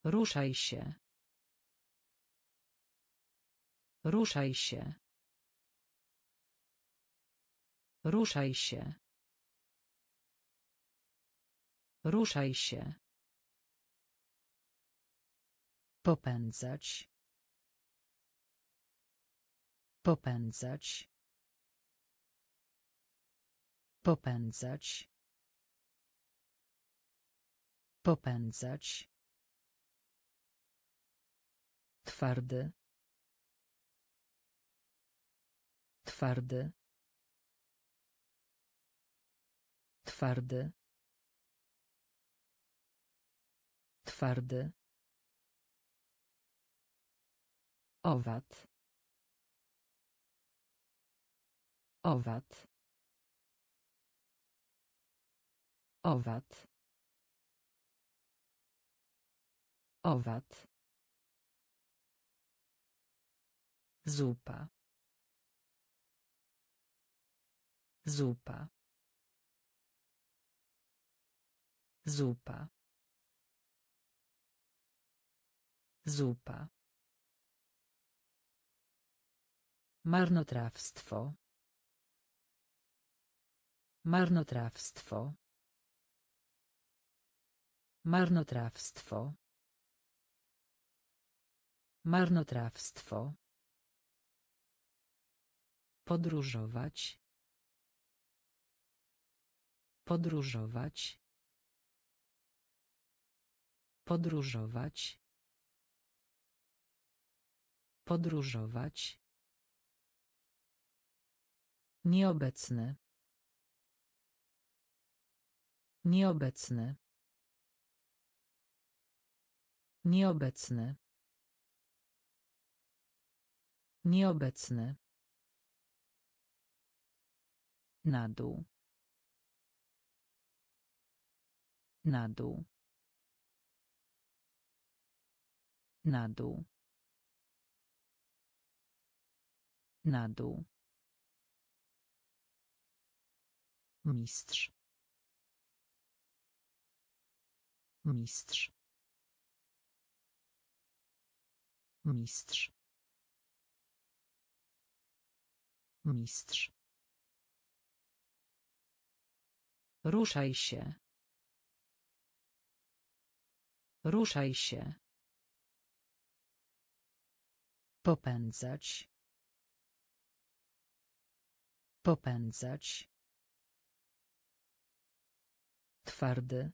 Ruszaj się. Ruszaj się. Ruszaj się. Ruszaj się. Popędzać. Popędzać. Popędzać. Popędzać. Twardy. Twardy. Twardy. Twardy. Owad. Owad. Owad. Owad. Zupa. Zupa. Zupa. Zupa. Marnotrawstwo. Marnotrawstwo. Marnotrawstwo. Marnotrawstwo. Podróżować. Podróżować. Podróżować. Podróżować. Nieobecny. Nieobecny. Nieobecny. Nieobecny. Na dół. Na dół. Na dół. Na dół. Mistrz. Mistrz. Mistrz. Mistrz. Ruszaj się. Ruszaj się. Popędzać. Popędzać. Twardy.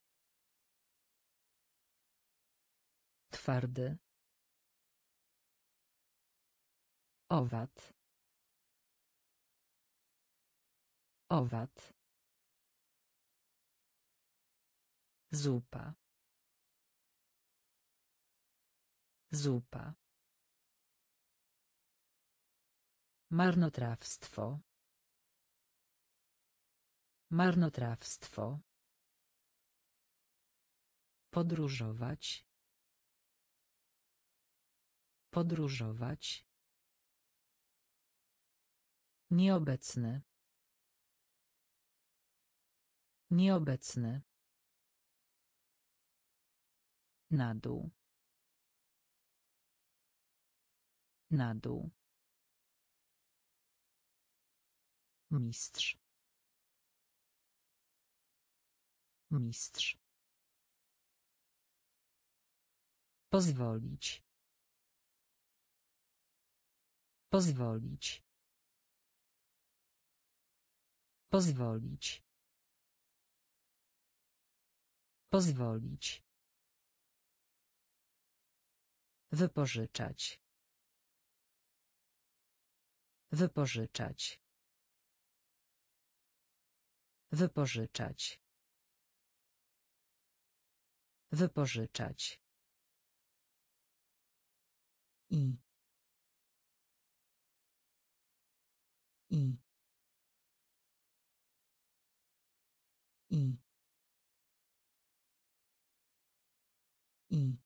Twardy. Owad. Owad. Zupa. Zupa. Marnotrawstwo. Marnotrawstwo. Podróżować. Podróżować. Nieobecny. Nieobecny. Na dół. Na dół. Mistrz. Mistrz. Pozwolić. Pozwolić. Pozwolić. Pozwolić. Wypożyczać. Wypożyczać. Wypożyczać. Wypożyczać. I. I. I. I.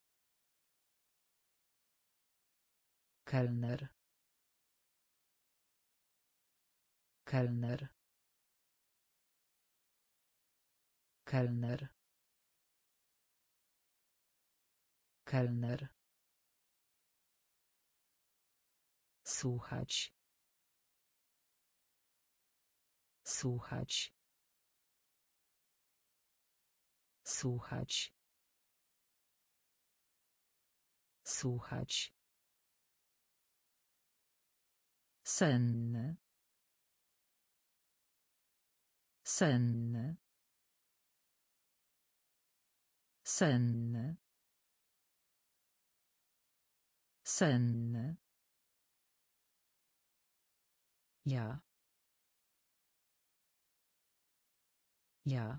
Kelner. Kelner. Kelner. Kelner. Słuchać. Słuchać. Słuchać. Słuchać. Senny. Senny. Senny. Senny. Ja. Ja.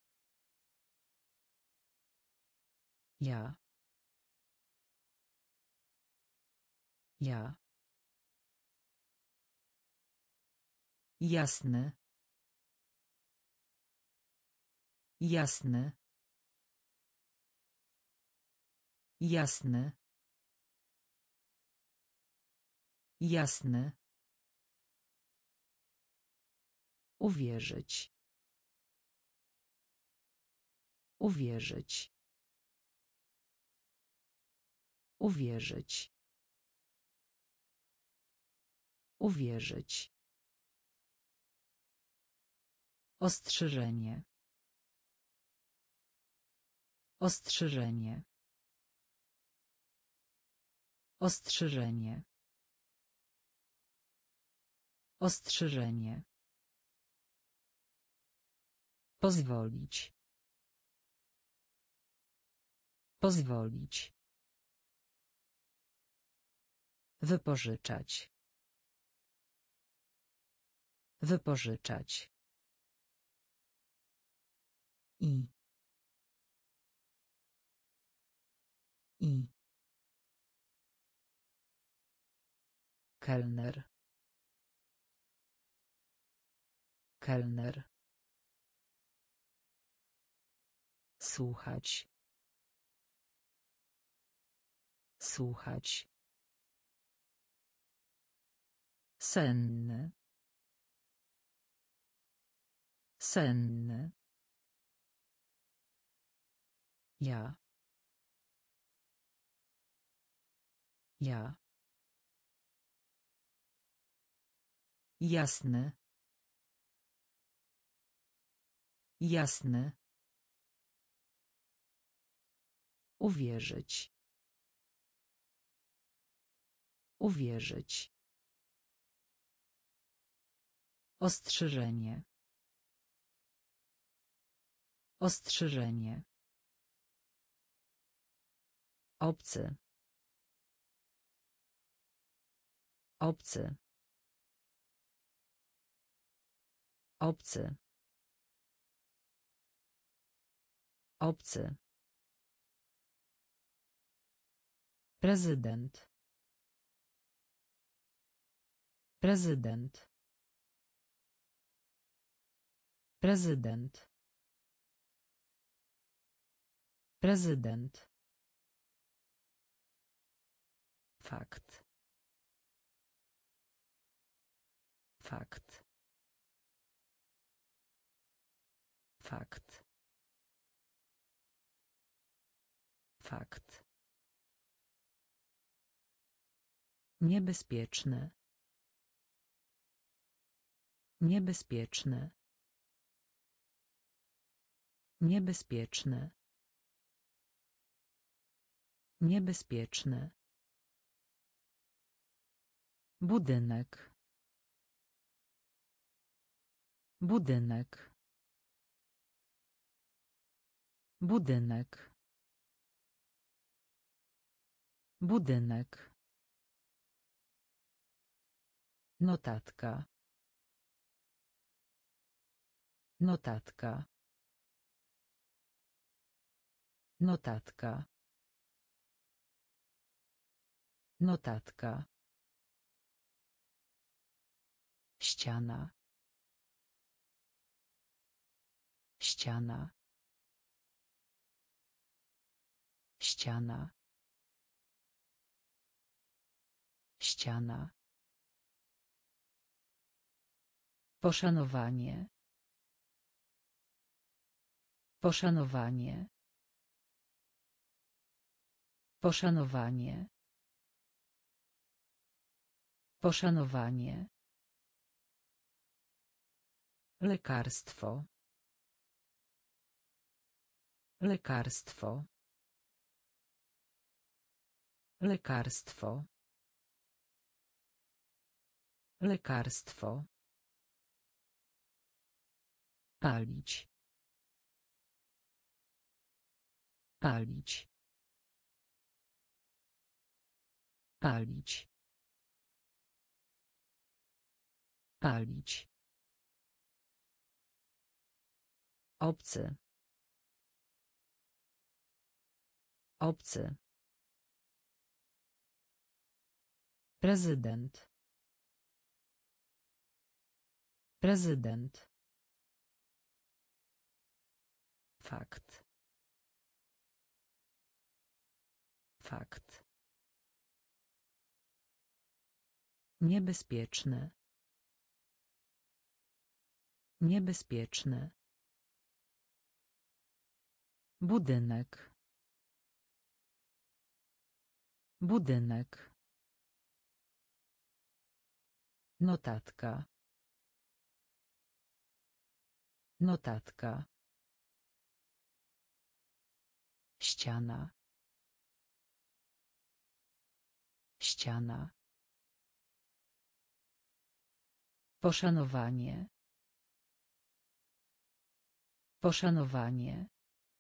Ja. Ja. Jasny. Jasny. Jasny. Jasny. Uwierzyć. Uwierzyć. Uwierzyć. Uwierzyć. Ostrzeżenie. Ostrzeżenie. Ostrzeżenie. Ostrzeżenie. Pozwolić. Pozwolić. Wypożyczać. Wypożyczać. I. I. Kelner. Kelner. Słuchać. Słuchać. Senny. Senny. Ja. Ja. Jasny. Jasny. Uwierzyć. Uwierzyć. Ostrzeżenie. Ostrzeżenie. Obcy. Obcy. Obcy. Obcy. Prezydent. Prezydent. Prezydent. Prezydent. Fakt. Fakt. Fakt. Fakt. Niebezpieczne. Niebezpieczne. Niebezpieczne. Niebezpieczne. Budynek. Budynek. Budynek. Budynek. Notatka. Notatka. Notatka. Notatka. Ściana. Ściana. Ściana. Ściana. Poszanowanie. Poszanowanie. Poszanowanie. Poszanowanie. Lekarstwo. Lekarstwo. Lekarstwo. Lekarstwo. Palić. Palić. Palić. Palić. Obcy. Obcy. Prezydent. Prezydent. Fakt. Fakt. Niebezpieczne. Niebezpieczne. Budynek. Budynek. Notatka. Notatka. Ściana. Ściana. Poszanowanie. Poszanowanie.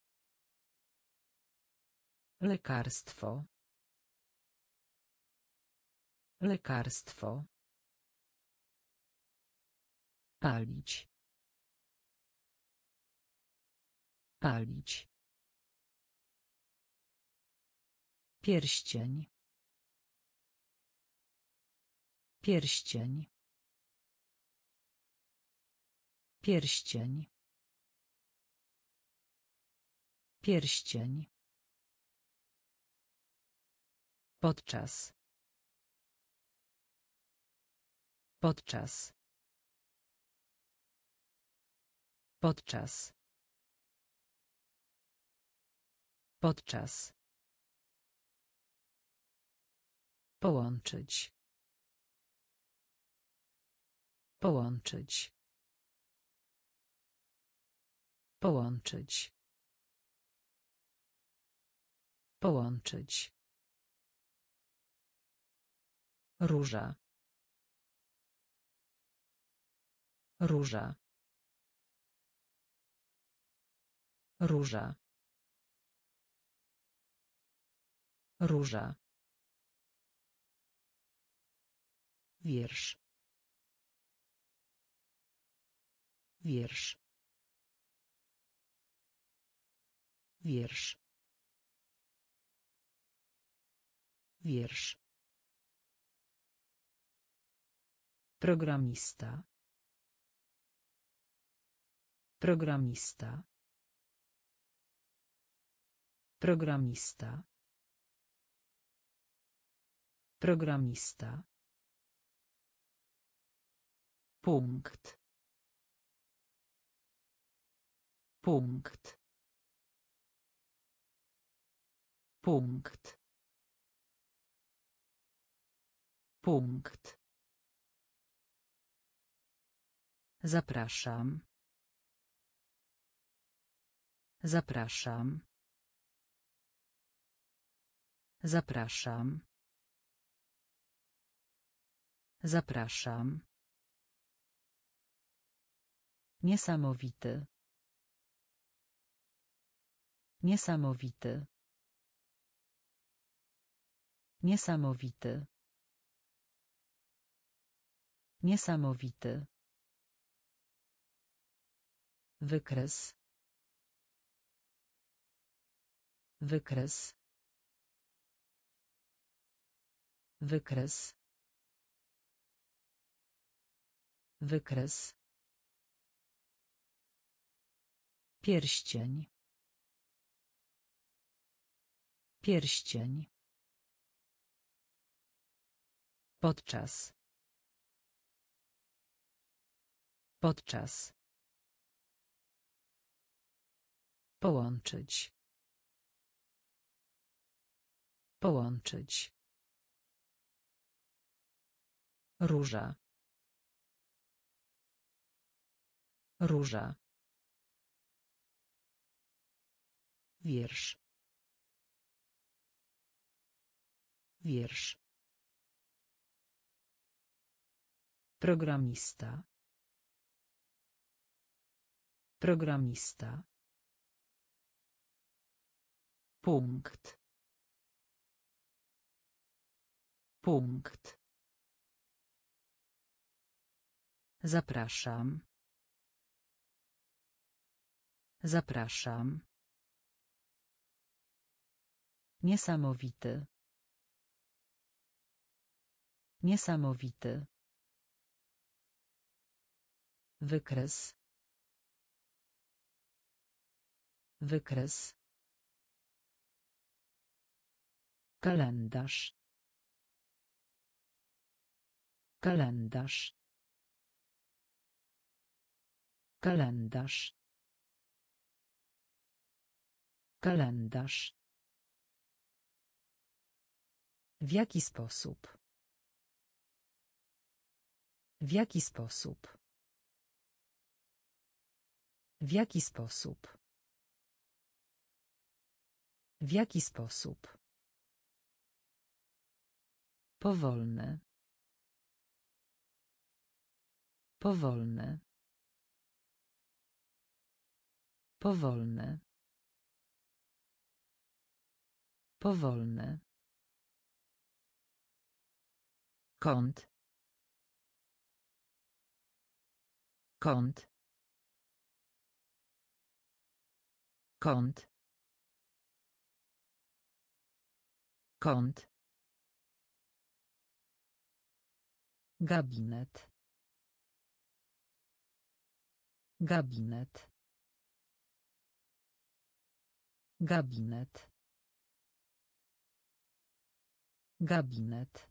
Lekarstwo. Lekarstwo. Palić. Palić. Pierścień. Pierścień. Pierścień. Pierścień. Podczas. Podczas. Podczas. Podczas. Połączyć. Połączyć. Połączyć. Połączyć. Róża. Róża. Róża. Róża. Wiersz. Wiersz. Wiersz. Wiersz. Programista. Programista. Programista. Programista. Punkt. Punkt. Punkt. Punkt. Zapraszam. Zapraszam. Zapraszam. Zapraszam. Niesamowity. Niesamowity. Niesamowity. Niesamowity. Wykres. Wykres. Wykres. Wykres. Pierścień. Pierścień. Podczas. Podczas. Połączyć. Połączyć. Róża. Róża. Wiersz. Wiersz. Programista. Programista. Punkt. Punkt. Zapraszam. Zapraszam. Niesamowity. Niesamowity. Wykres. Wykres. Kalendarz. Kalendarz. Kalendarz. Kalendarz. W jaki sposób? W jaki sposób? W jaki sposób? W jaki sposób? Powolne. Powolne. Powolne. Powolne. Kąt. Kąt. Kąt. Kąt. Gabinet. Gabinet. Gabinet. Gabinet.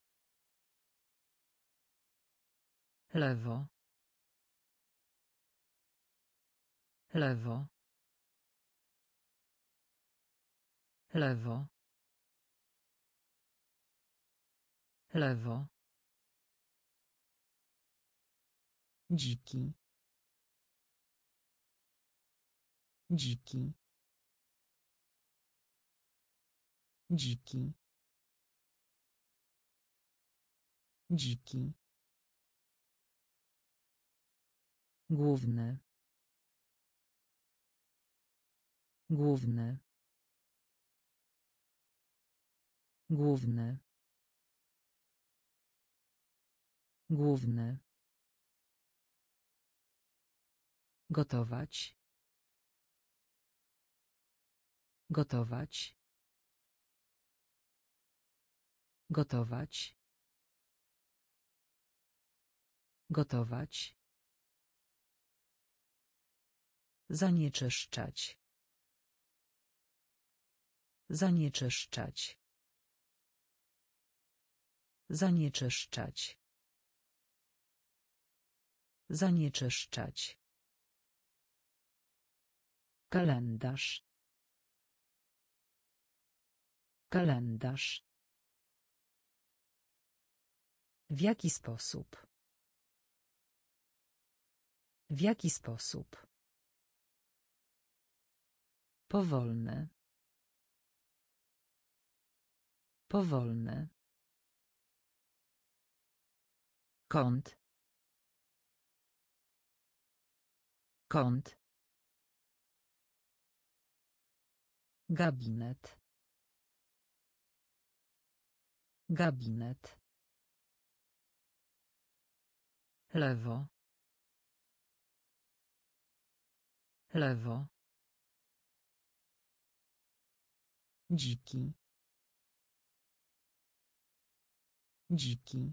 Lewo. Lewo. Lewo. Lewo. Dziki. Dziki. Dziki. Dziki. Główny. Główny. Główny. Główny. Gotować. Gotować. Gotować. Gotować. Zanieczyszczać. Zanieczyszczać. Zanieczyszczać. Zanieczyszczać. Kalendarz. Kalendarz. W jaki sposób? W jaki sposób? Powolne. Powolne. Kąt. Kąt. Gabinet. Gabinet. Lewo. Lewo. Dziki. Dziki.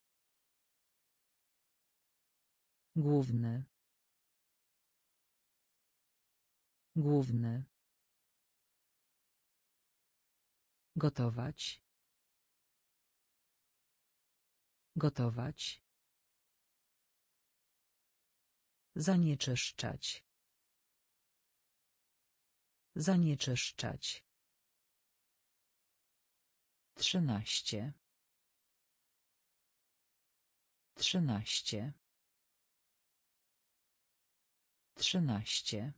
Główny. Główny. Gotować. Gotować. Zanieczyszczać. Zanieczyszczać. 13. 13. 13.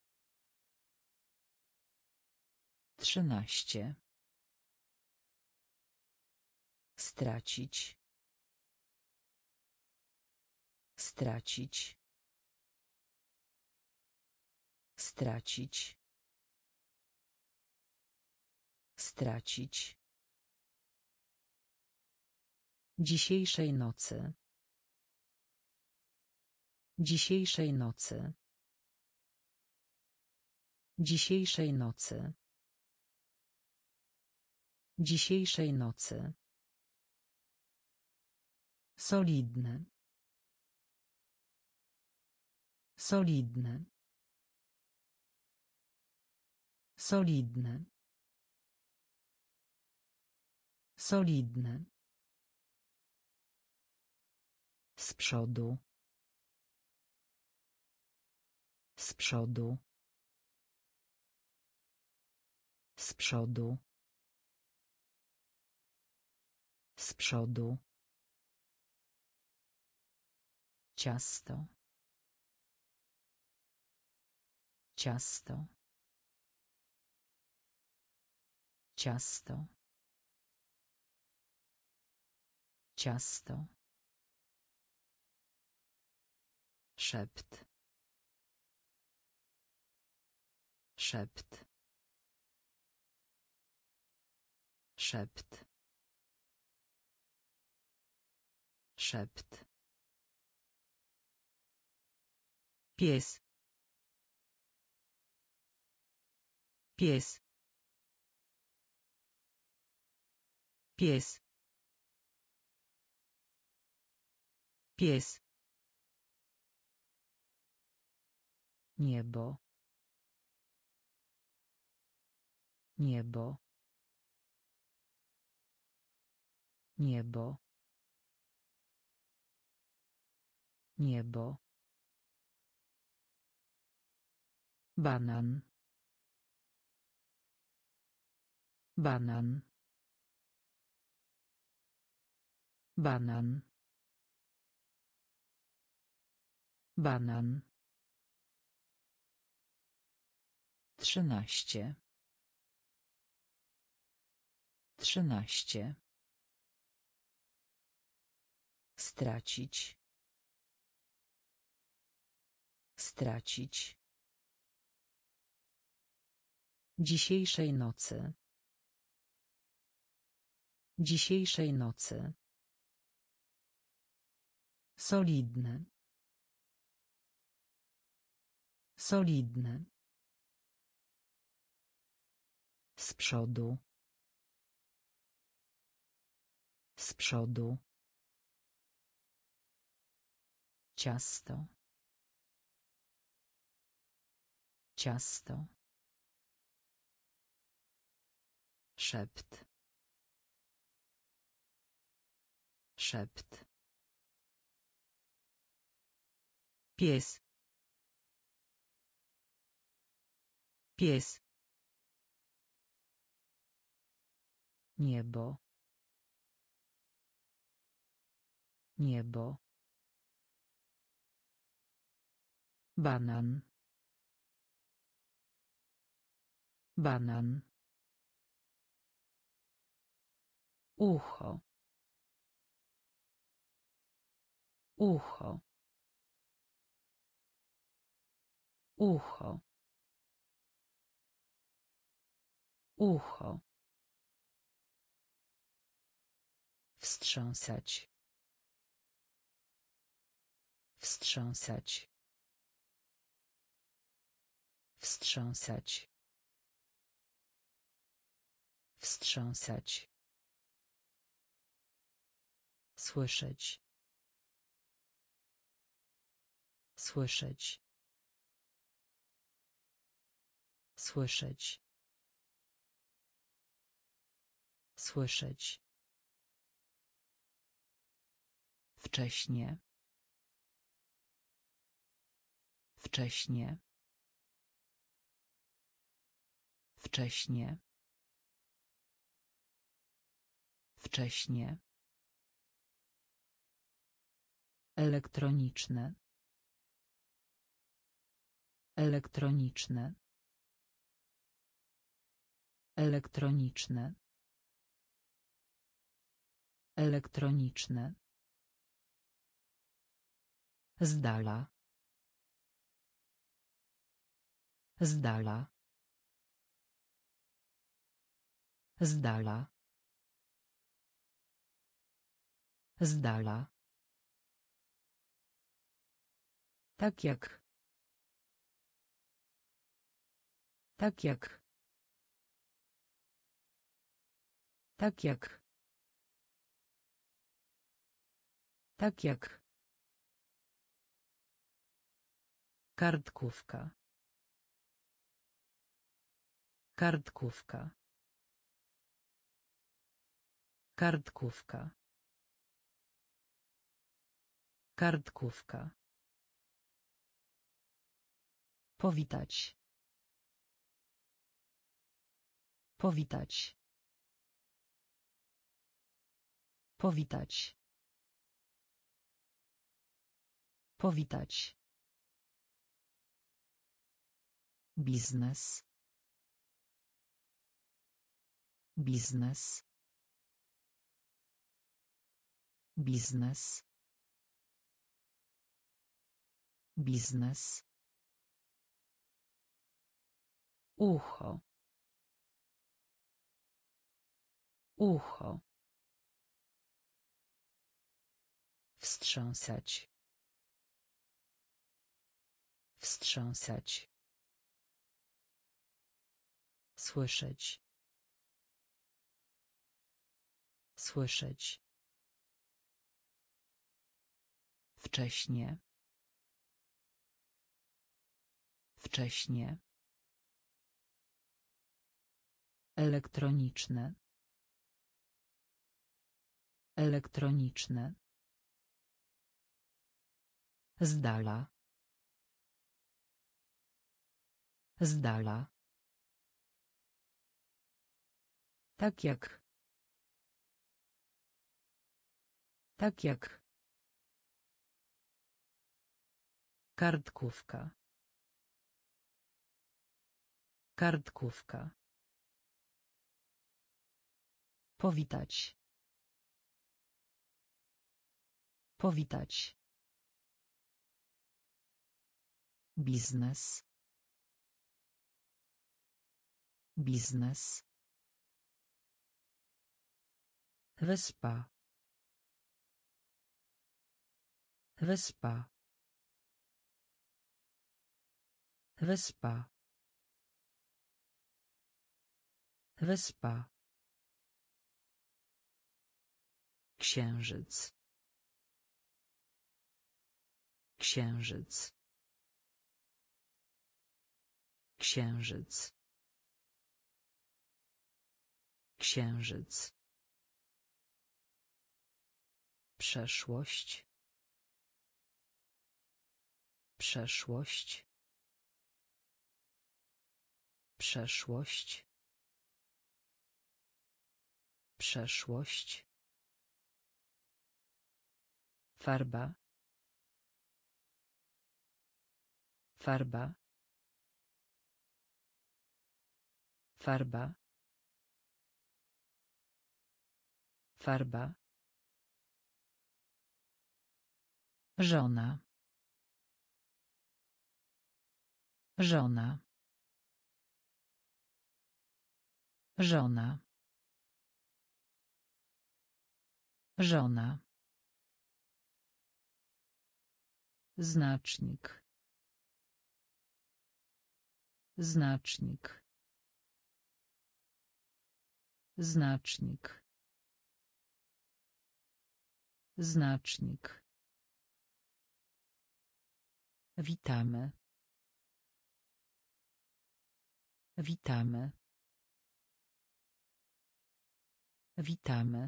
13. Stracić. Stracić. Stracić. Stracić. Dzisiejszej nocy. Dzisiejszej nocy. Dzisiejszej nocy. Dzisiejszej nocy. Solidny. Solidny. Solidny. Solidny. Z przodu. Z przodu. Z przodu. Z przodu. Ciasto. Ciasto. Ciasto. Ciasto. Szept. Szept. Szept. Szept. Pies. Pies. Pies. Pies. Niebo. Niebo. Niebo. Niebo. Banan. Banan. Banan. Banan. 13. 13. Stracić. Stracić. Dzisiejszej nocy. Dzisiejszej nocy. Solidny. Solidny. Z przodu. Z przodu. Ciasto. Ciasto. Szept. Szept. Pies. Pies. Niebo. Niebo. Banan. Banan. Ucho. Ucho. Ucho. Ucho. Wstrząsać. Wstrząsać. Wstrząsać. Wstrząsać. Słyszeć. Słyszeć. Słyszeć. Słyszeć. Wcześnie. Wcześnie. Wcześnie. Wcześnie. Elektroniczne. Elektroniczne. Elektroniczne. Elektroniczne. Z dala. Z dala. Z dala. Z dala. Tak jak. Tak jak. Tak jak. Tak jak. Kartkówka. Kartkówka. Kartkówka. Kartkówka. Powitać. Powitać. Powitać. Powitać. Biznes. Biznes. Biznes. Biznes. Ucho. Ucho. Wstrząsać. Wstrząsać. Słyszeć. Słyszeć. Wcześnie. Wcześnie. Elektroniczne. Elektroniczne. Z dala. Z dala. Tak jak. Tak jak. Kartkówka. Kartkówka. Powitać. Powitać. Biznes. Biznes. Wyspa. Wyspa. Wyspa. Wyspa. Księżyc. Księżyc. Księżyc. Księżyc. Przeszłość. Przeszłość. Przeszłość. Przeszłość. Farba. Farba. Farba. Farba. Żona. Żona. Żona. Żona. Znacznik. Znacznik. Znacznik. Znacznik. Witamy. Witamy. Witamy.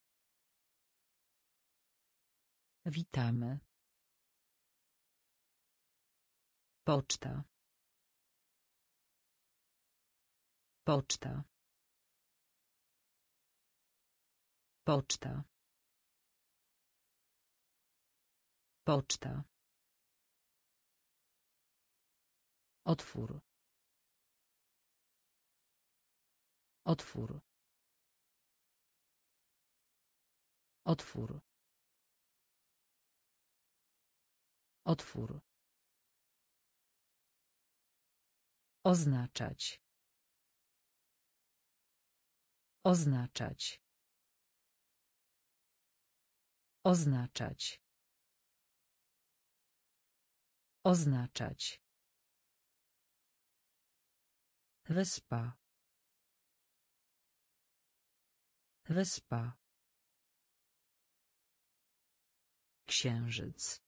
Witamy. Poczta. Poczta. Poczta. Poczta. Otwór. Otwór. Otwór. Otwór. Oznaczać. Oznaczać. Oznaczać. Oznaczać. Wyspa. Wyspa. Księżyc.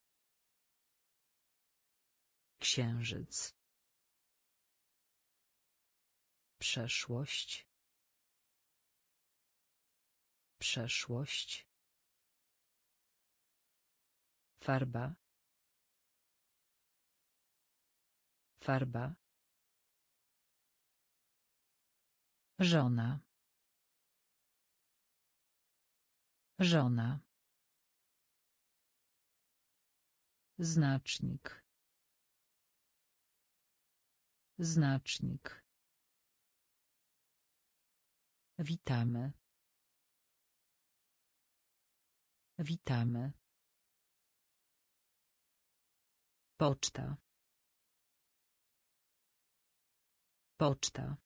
Księżyc. Przeszłość. Przeszłość. Farba. Farba. Żona. Żona. Znacznik. Znacznik. Witamy. Witamy. Poczta. Poczta.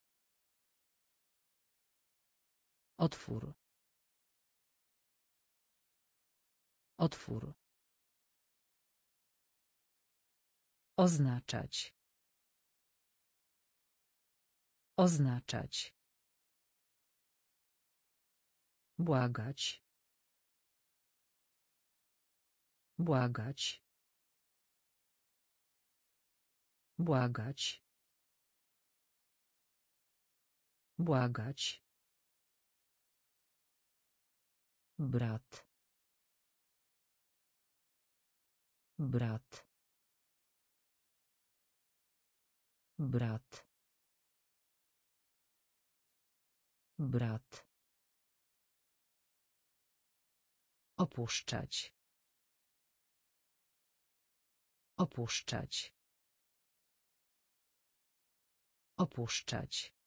Otwór. Otwór. Oznaczać. Oznaczać. Błagać. Błagać. Błagać. Błagać. Brat. Brat. Brat. Brat. Opuszczać. Opuszczać. Opuszczać.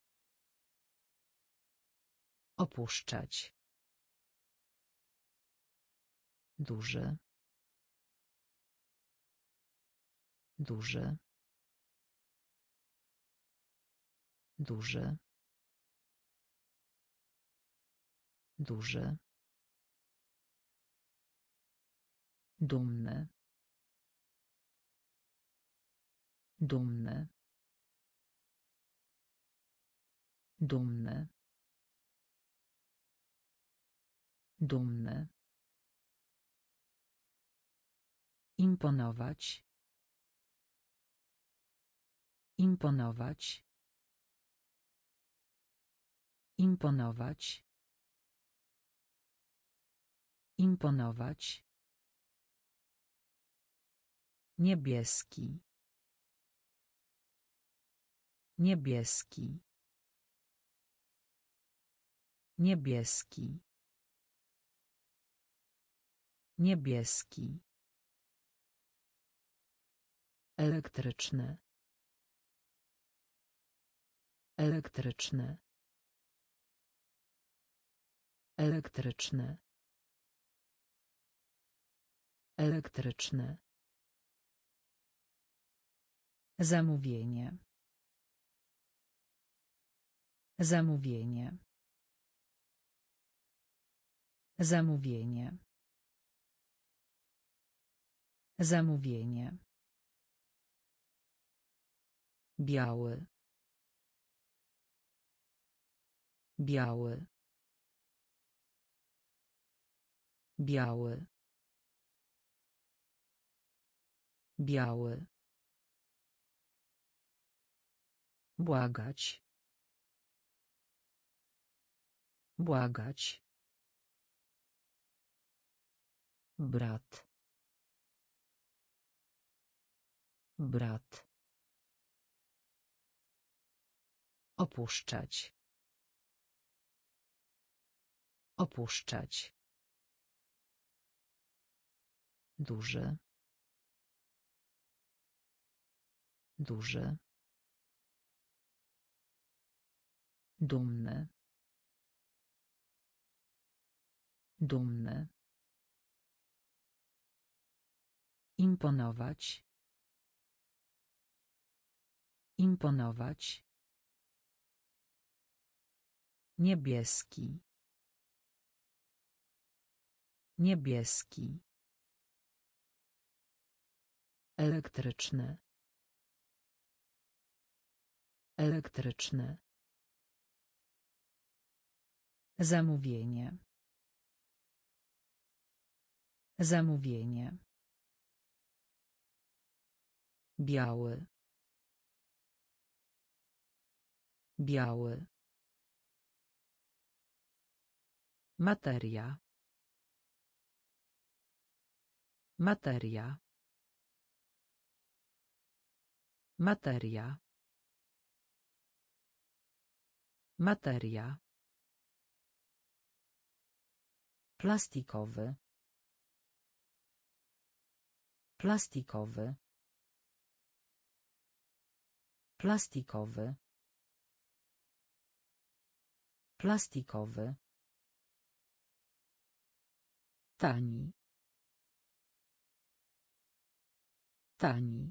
Opuszczać. Duży. Duży. Duży. Duży. Dumny. Dumny. Dumny. Dumny. Imponować. Imponować. Imponować. Imponować. Niebieski. Niebieski. Niebieski. Niebieski. Elektryczny. Elektryczny. Elektryczny. Elektryczny. Zamówienie. Zamówienie. Zamówienie. Zamówienie. Biały. Biały. Biały. Biały. Błagać. Błagać. Brat. Brat. Opuszczać. Opuszczać. Duży. Duży. Dumny. Dumny. Imponować. Imponować. Niebieski. Niebieski. Elektryczny. Elektryczny. Zamówienie. Zamówienie. Biały. Biały. Materia. Materia. Materia. Materia. Plastikowy. Plastikowy. Plastikowy. Plastikowy. Tani. Tani.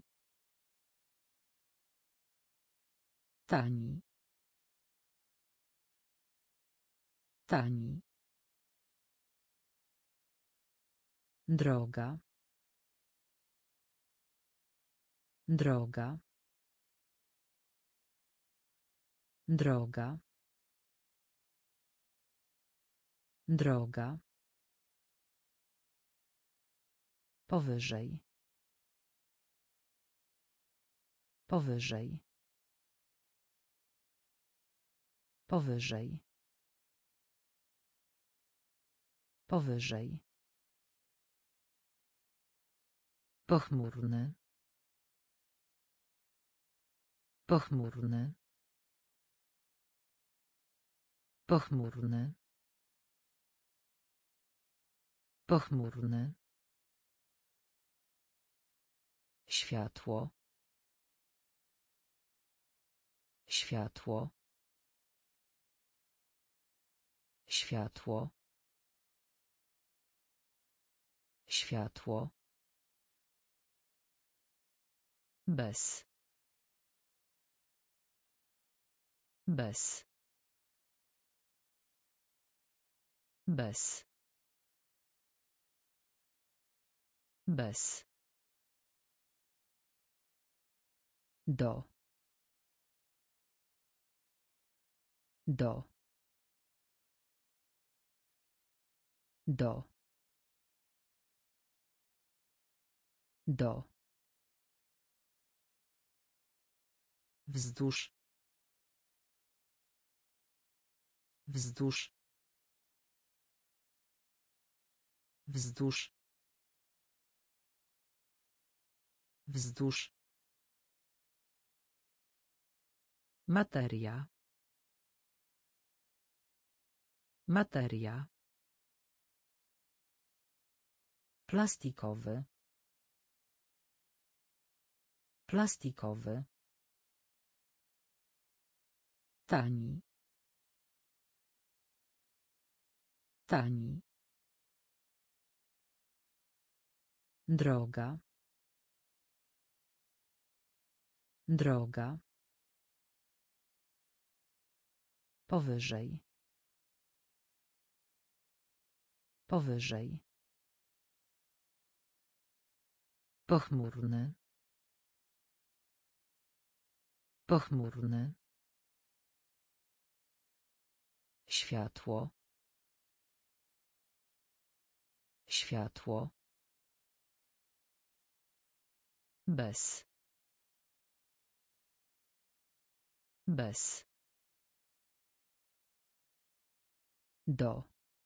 Tani. Tani. Droga. Droga. Droga. Droga. Powyżej. Powyżej. Powyżej. Powyżej. Pochmurny. Pochmurny. Pochmurny. Pochmurny. Światło. Światło. Światło. Światło. Bez. Bez. Bez. Bez. Do. Do. Do. Do. Wzdłuż. Wzdłuż. Wzdłuż. Wzdłuż. Materia. Materia. Plastikowy. Plastikowy. Tani. Tani. Droga. Droga. Powyżej. Powyżej. Pochmurny. Pochmurny. Światło. Światło. Bez. Bez. Do.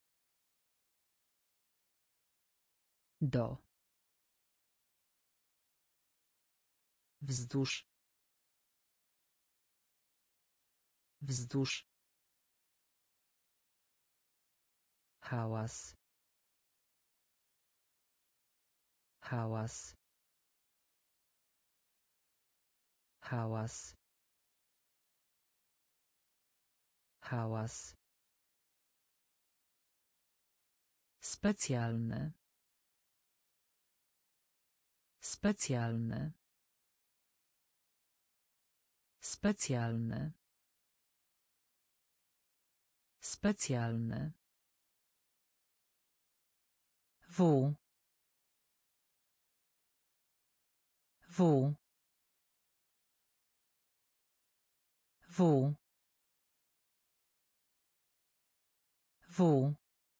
Do. Wzdłuż. Wzdłuż. Hałas. Hałas. Hałas. Hałas. Specjalny. Specjalny. Specjalny. Specjalny. W. W. W. W.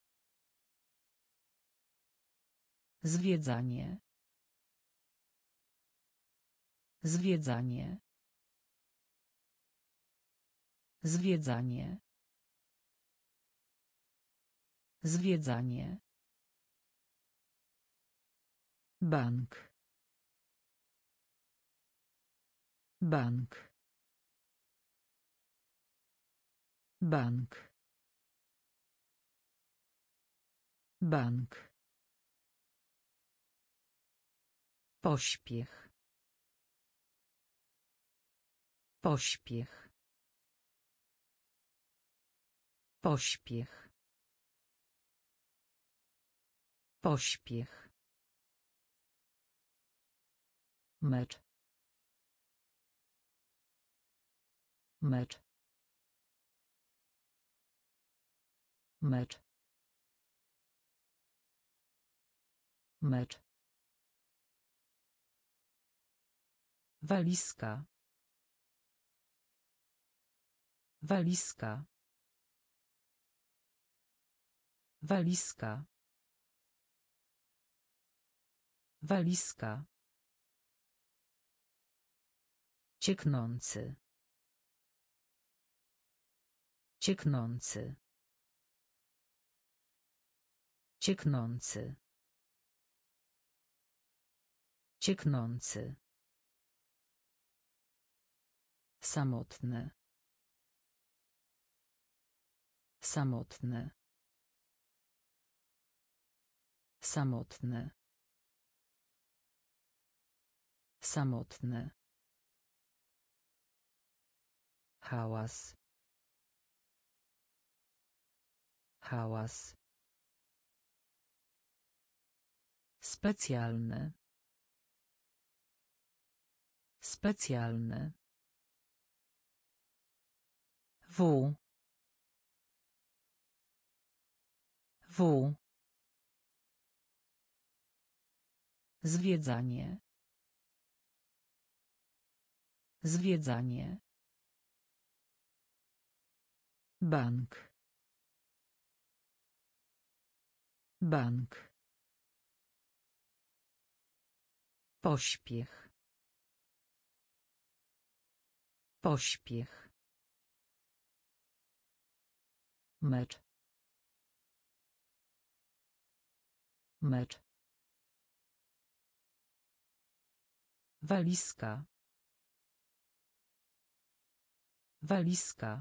Zwiedzanie. Zwiedzanie. Zwiedzanie. Zwiedzanie. Bank. Bank. Bank. Bank. Pośpiech. Pośpiech. Pośpiech. Pośpiech. Mecz. Mecz. Mecz. Mecz. Walizka. Walizka. Walizka. Walizka. Cieknący. Cieknący. Cieknący. Cieknący. Samotne. Samotne. Samotne. Samotne. Hałas. Hałas. Specjalny. Specjalny. W. W. Zwiedzanie. Zwiedzanie. Bank. Bank. Pośpiech. Pośpiech. Mecz. Mecz. Walizka. Walizka.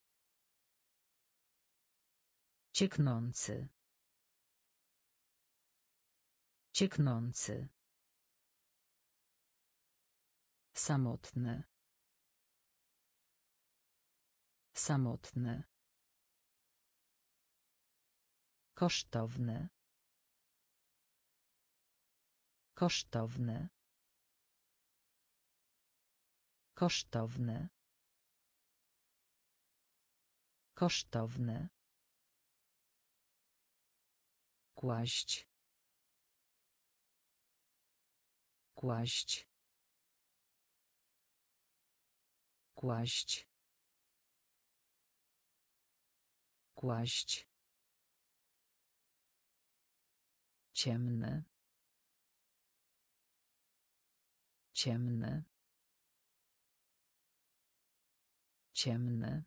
Cieknący. Cieknący. Samotne. Samotne. Kosztowne. Kosztowne. Kosztowne. Kosztowne. Kłaść. Kłaść. Kłaść. Kłaść. Ciemne. Ciemne. Ciemne.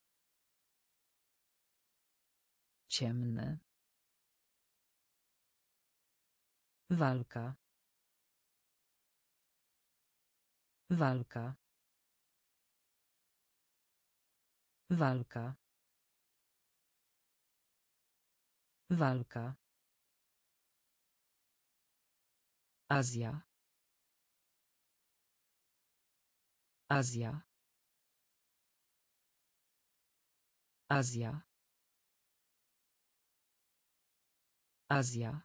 Ciemne. Walka. Walka. Walka. Walka. Azja. Azja. Azja. Azja.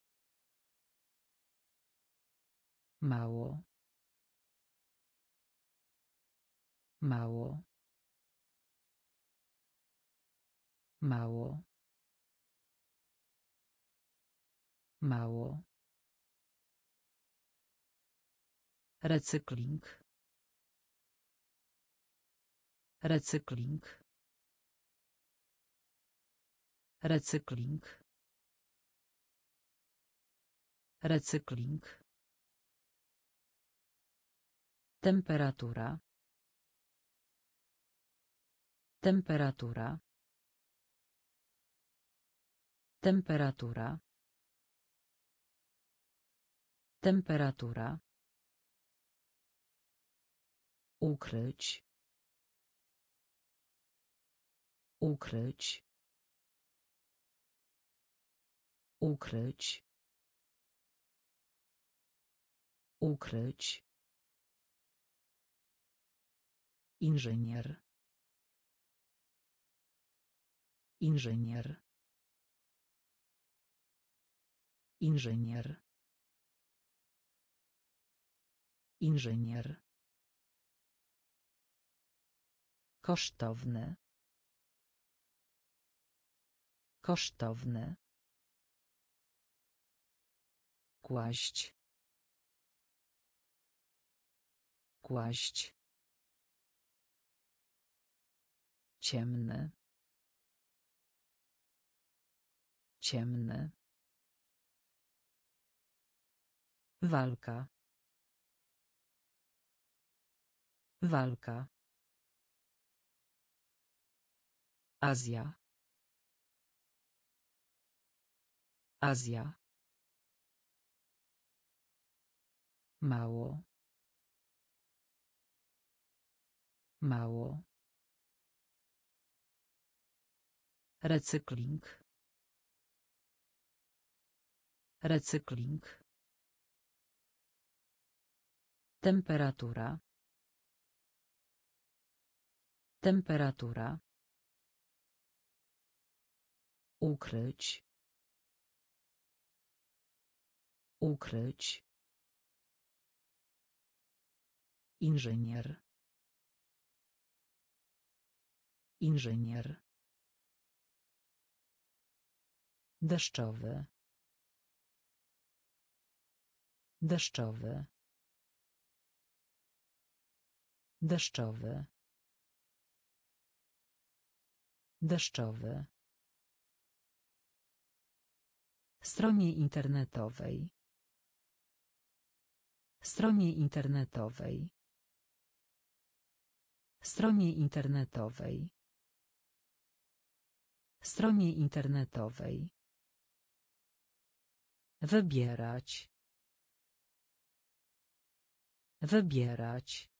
Mało. Mało. Mało. Mało. Recykling. Recykling. Recykling. Recykling. Temperatura. Temperatura. Temperatura. Temperatura. Ukryć. Ukryć. Ukryć. Ukryć. Inżynier. Inżynier. Inżynier. Inżynier. Kosztowny. Kosztowny. Kłaść. Kłaść. Ciemny. Ciemny. Walka. Walka. Azja. Azja. Mało. Mało. Recykling. Recykling. Temperatura. Temperatura. Ukryć. Ukryć. Inżynier. Inżynier. Deszczowy. Deszczowy. Deszczowy. Deszczowy. Stronie internetowej. Stronie internetowej. Stronie internetowej. Stronie internetowej. Wybierać. Wybierać.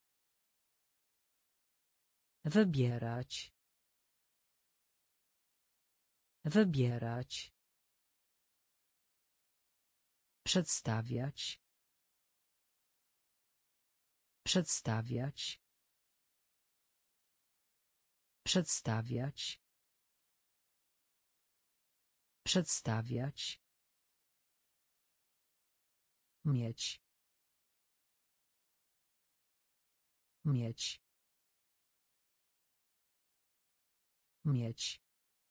Wybierać. Wybierać. Przedstawiać. Przedstawiać. Przedstawiać. Przedstawiać. Mieć. Mieć. Mieć.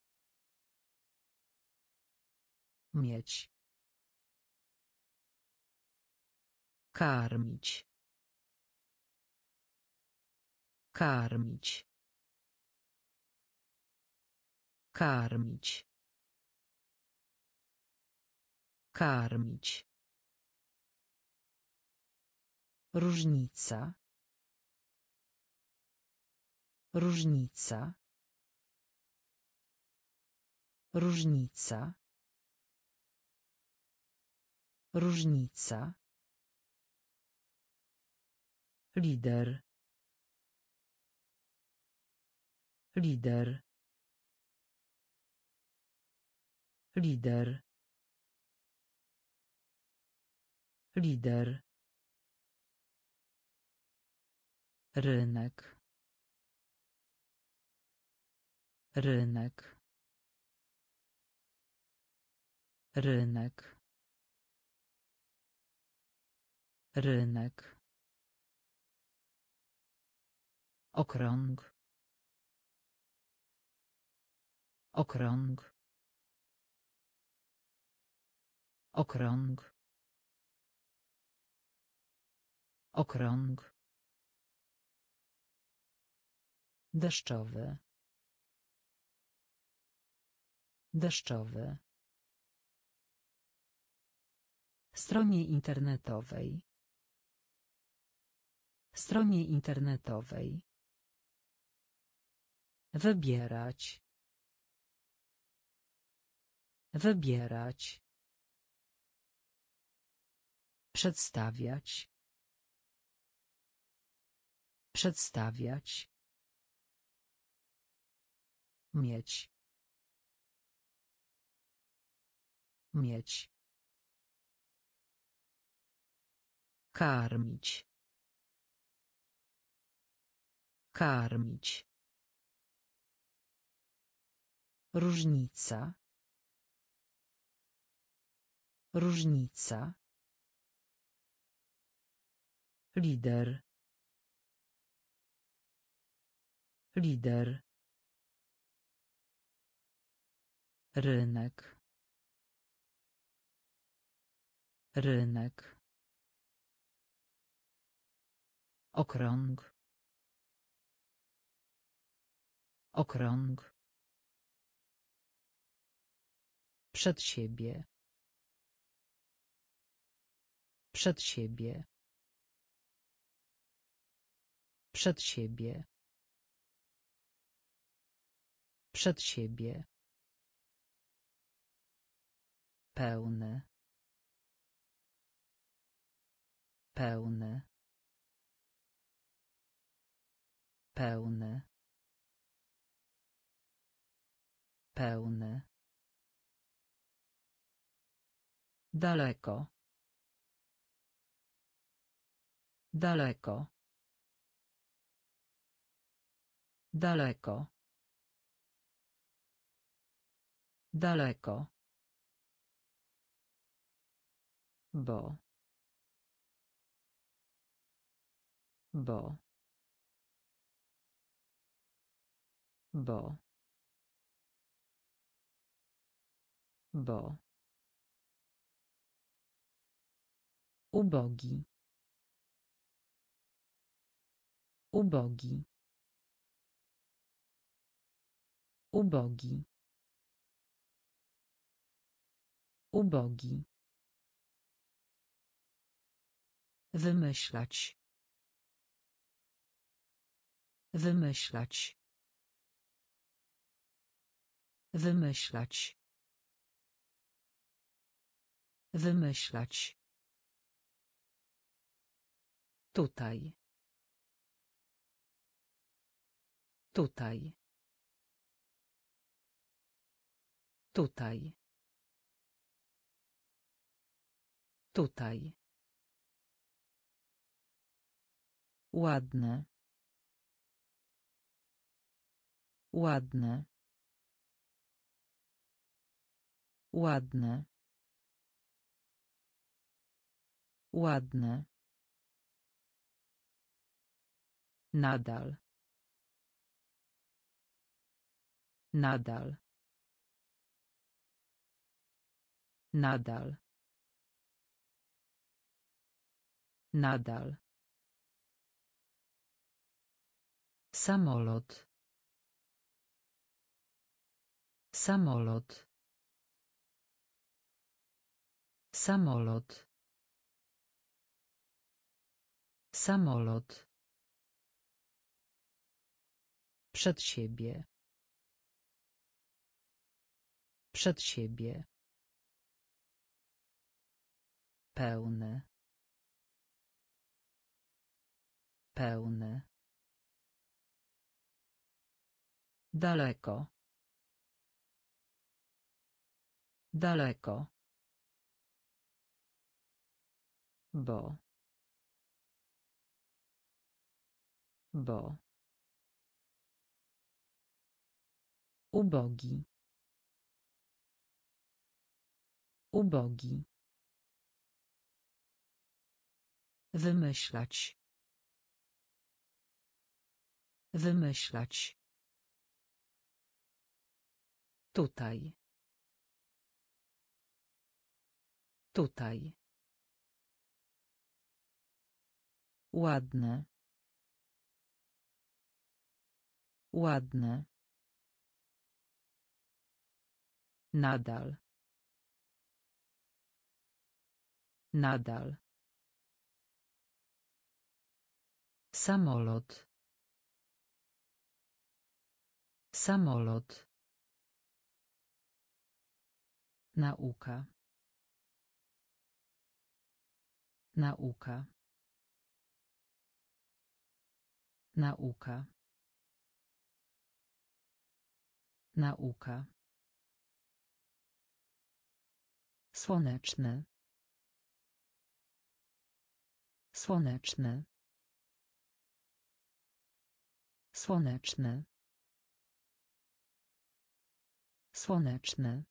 Mieć. Karmić. Karmić. Karmić. Karmić. Różnica. Różnica. Różnica. Różnica. Lider. Lider. Lider. Lider. Rynek. Rynek. Rynek. Rynek. Okrąg. Okrąg. Okrąg. Okrąg. Deszczowy. Deszczowy. Stronie internetowej. Stronie internetowej. Wybierać. Wybierać. Przedstawiać. Przedstawiać. Mieć. Mieć. Karmić. Karmić. Różnica. Różnica. Lider. Lider. Rynek. Rynek. Okrąg. Okrąg. Przed siebie. Przed siebie. Przed siebie. Przed siebie. Pełny. Pełny. Pełny. Pełny. Daleko. Daleko. Daleko. Daleko. Bo. Bo. Bo. Bo. Ubogi. Ubogi. Ubogi. Ubogi. Wymyślać. Wymyślać. Wymyślać. Wymyślać. Tutaj. Tutaj. Tutaj. Tutaj. Ładne. Ładne. Ładne. Ładne. Nadal. Nadal. Nadal. Nadal. Samolot. Samolot. Samolot. Samolot. Przed siebie. Przed siebie. Pełny. Pełny. Daleko. Daleko. Bo. Bo. Ubogi. Ubogi. Wymyślać. Wymyślać. Tutaj. Tutaj. Ładne. Ładne. Nadal. Nadal. Samolot. Samolot. Nauka. Nauka. Nauka. Nauka. Słoneczny. Słoneczny. Słoneczny. Słoneczny.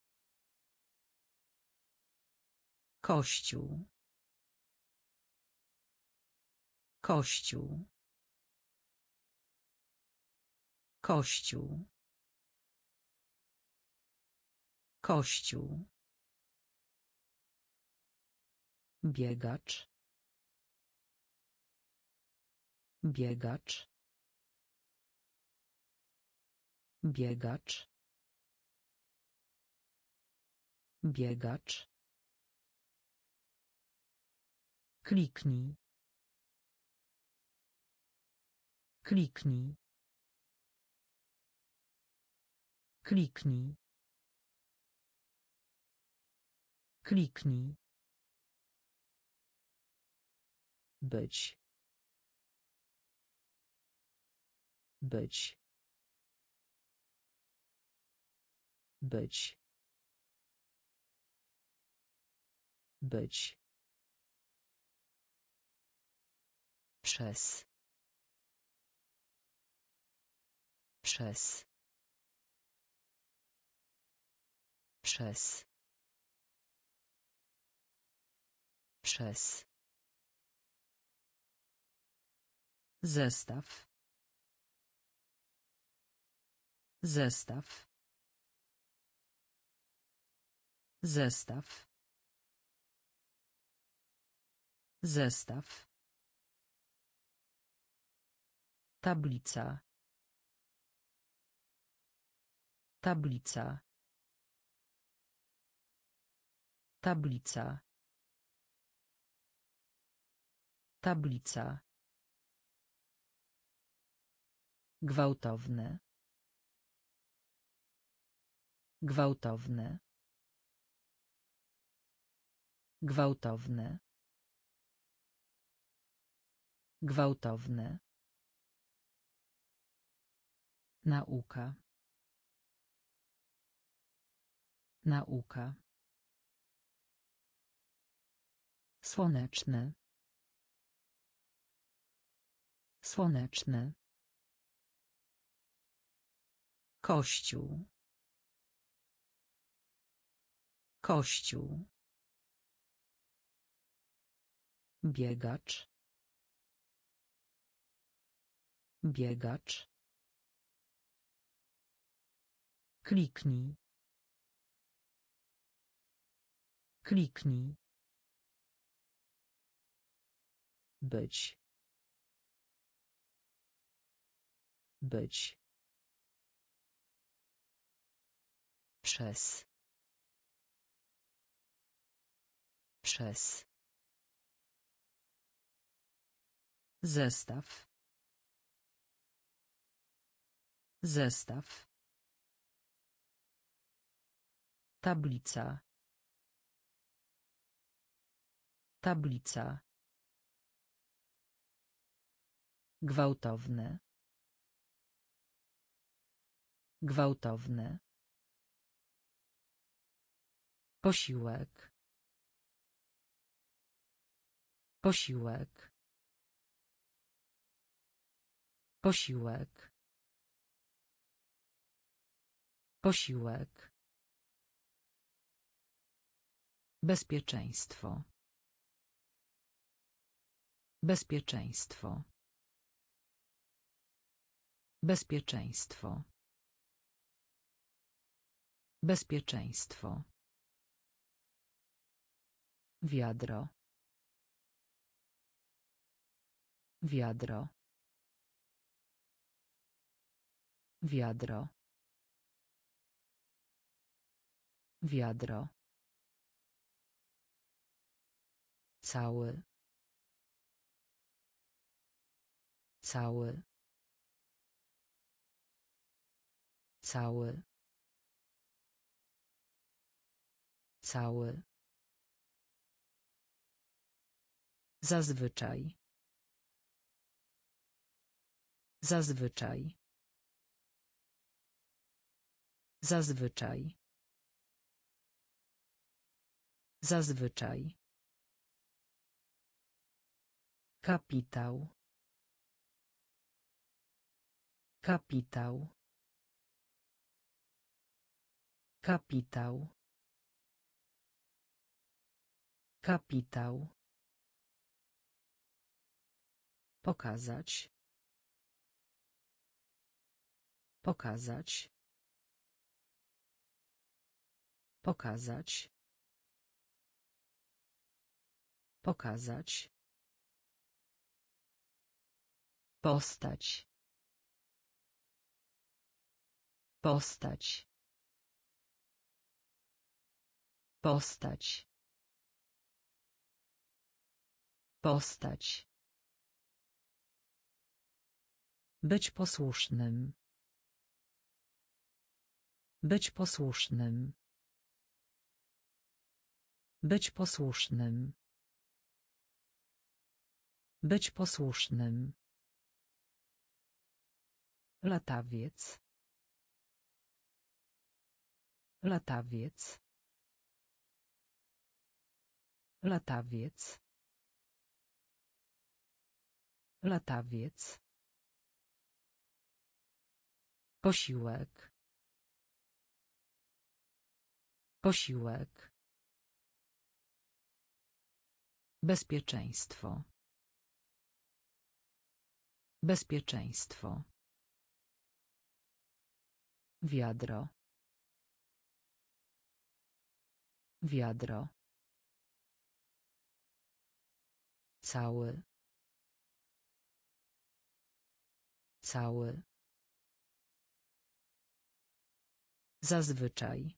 Kościół. Kościół. Kościół. Kościół. Biegacz. Biegacz. Biegacz. Biegacz. Kliknij. Kliknij. Kliknij. Kliknij. Być. Być. Być. Być. Przez. Przez. Przez. Przez. Zestaw. Zestaw. Zestaw. Zestaw. Tablica. Tablica. Tablica. Tablica. Gwałtowne. Gwałtowne. Gwałtowne. Gwałtowne. Nauka. Nauka. Słoneczny. Słoneczny. Kościół. Kościół. Biegacz. Biegacz. Kliknij. Kliknij. Być. Być. Przez. Przez. Zestaw. Zestaw. Tablica. Tablica. Gwałtowne. Gwałtowne. Posiłek. Posiłek. Posiłek. Posiłek. Bezpieczeństwo. Bezpieczeństwo. Bezpieczeństwo. Bezpieczeństwo. Wiadro. Wiadro. Wiadro. Wiadro. Cały. Cały. Cały. Cały. Zazwyczaj. Zazwyczaj. Zazwyczaj. Zazwyczaj. Kapitał. Kapitał. Kapitał. Kapitał. Pokazać. Pokazać. Pokazać. Pokazać. Postać. Postać. Postać. Postać. Być posłusznym. Być posłusznym. Być posłusznym. Być posłusznym. Latawiec. Latawiec. Latawiec. Latawiec. Posiłek. Posiłek. Bezpieczeństwo. Bezpieczeństwo. Wiadro. Wiadro. Cały. Cały. Zazwyczaj.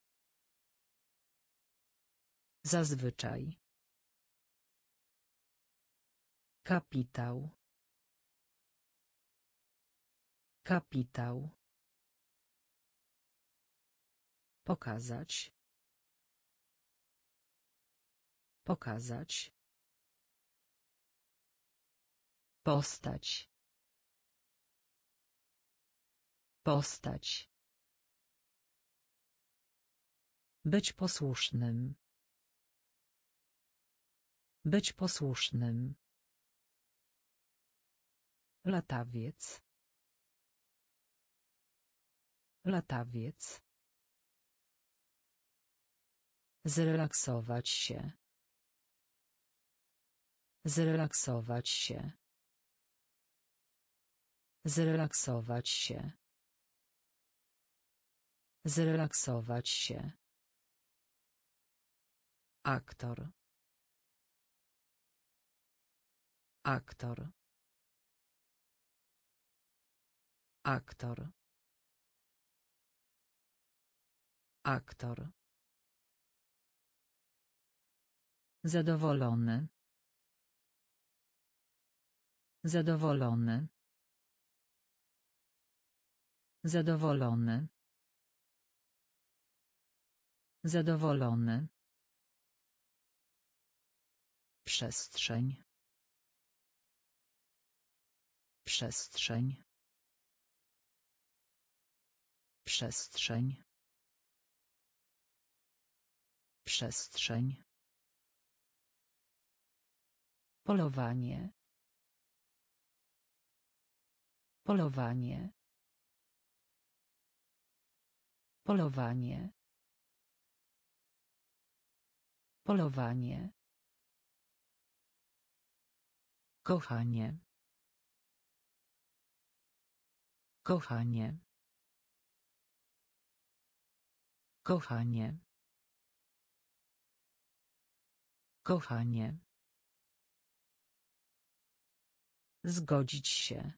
Zazwyczaj. Kapitał. Kapitał. Pokazać. Pokazać. Postać. Postać. Być posłusznym. Być posłusznym. Latawiec. Latawiec. Zrelaksować się. Zrelaksować się. Zrelaksować się. Zrelaksować się. Aktor. Aktor. Aktor. Aktor. Zadowolony. Zadowolony. Zadowolony. Zadowolony. Przestrzeń. Przestrzeń. Przestrzeń. Przestrzeń. Polowanie. Polowanie. Polowanie. Polowanie. Kochanie. Kochanie. Kochanie. Kochanie. Zgodzić się.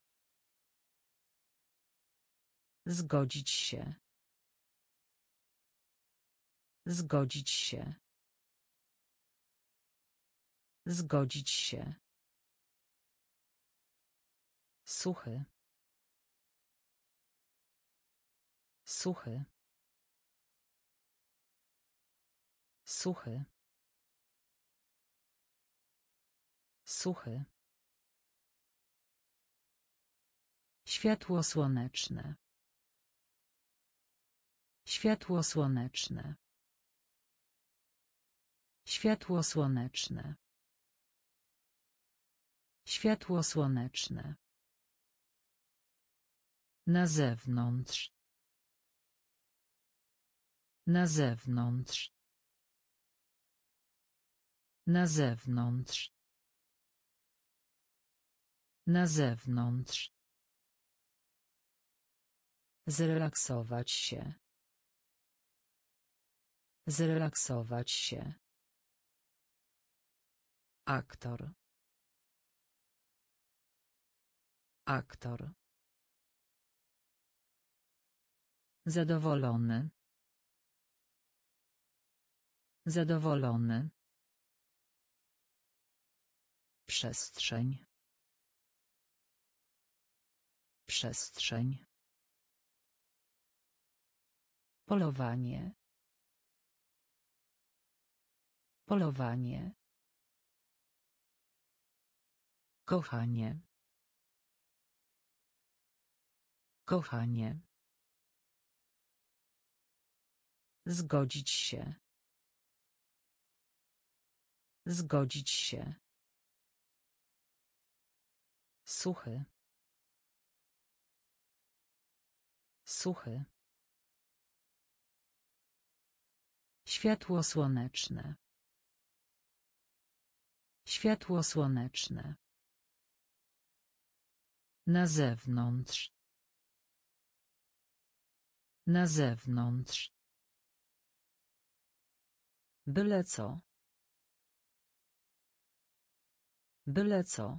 Zgodzić się. Zgodzić się. Zgodzić się. Suchy. Suchy. Suchy. Suchy. Światło słoneczne. Światło słoneczne. Światło słoneczne. Światło słoneczne. Na zewnątrz. Na zewnątrz. Na zewnątrz. Na zewnątrz. Zrelaksować się. Zrelaksować się. Aktor. Aktor. Zadowolony. Zadowolony. Przestrzeń. Przestrzeń. Polowanie. Polowanie. Kochanie. Kochanie. Zgodzić się. Zgodzić się. Suchy. Suchy. Światło słoneczne. Światło słoneczne. Na zewnątrz. Na zewnątrz. Byle co. Byle co.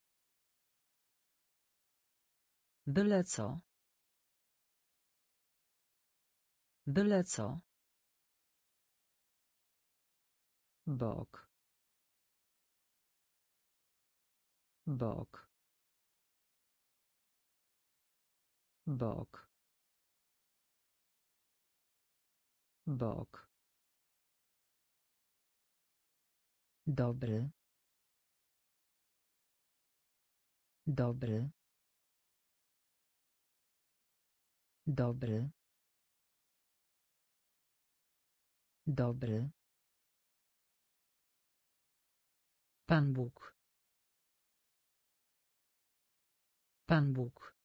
Byle co. Byle co. Bok. Bok. Bok. Bok. Dobry. Dobry. Dobry. Dobry. Pan Bóg. Pan Bóg.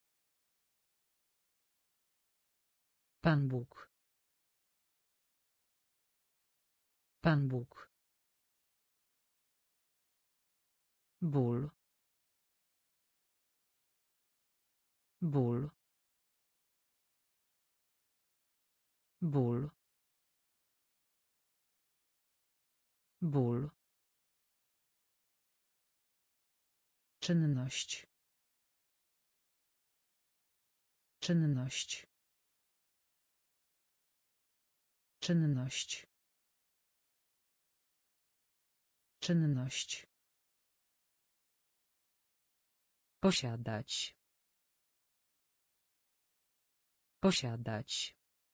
Pan Bóg. Pan Bóg. Ból. Ból. Ból. Ból. Czynność. Czynność. Czynność. Czynność. Posiadać. Posiadać.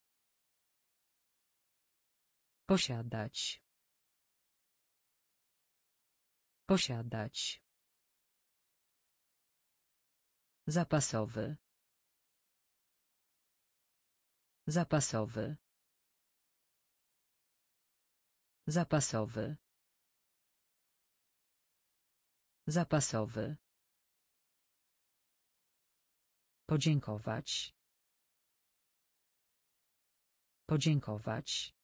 Posiadać. Posiadać. Zapasowy. Zapasowy. Zapasowy. Zapasowy. Podziękować. Podziękować.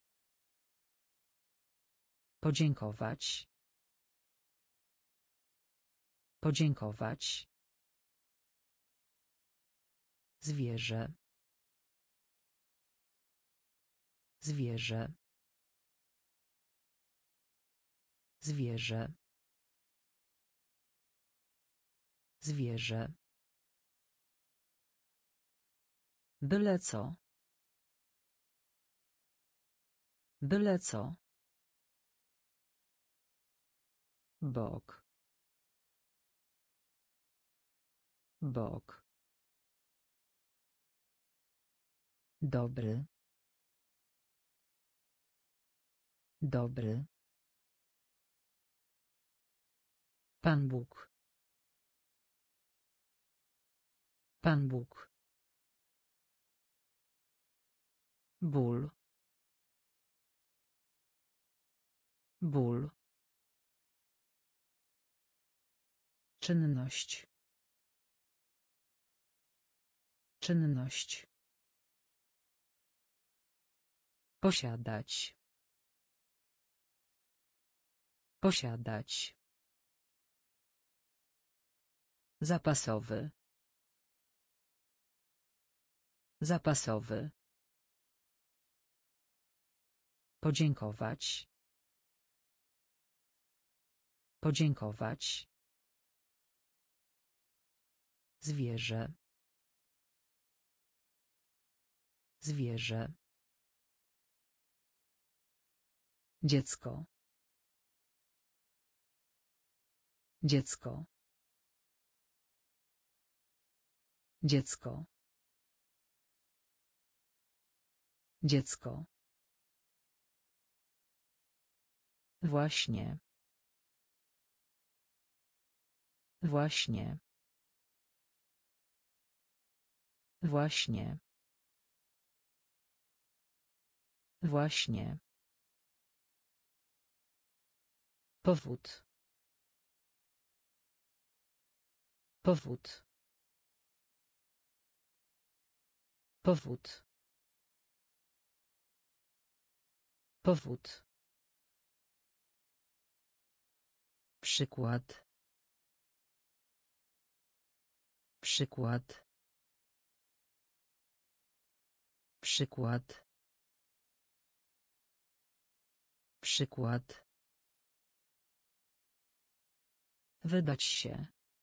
Podziękować. Podziękować. Zwierzę. Zwierzę. Zwierzę. Zwierzę. Byle co. Byle co. Bok. Bok. Dobry. Dobry. Pan Bóg. Pan Bóg. Ból. Ból. Czynność. Czynność. Posiadać. Posiadać. Zapasowy. Zapasowy. Podziękować. Podziękować. Zwierzę. Zwierzę. Dziecko. Dziecko. Dziecko. Dziecko. Właśnie. Właśnie. Właśnie. Właśnie. Powód. Powód. Powód. Powód. Przykład. Przykład. Przykład. Przykład. Wydać się.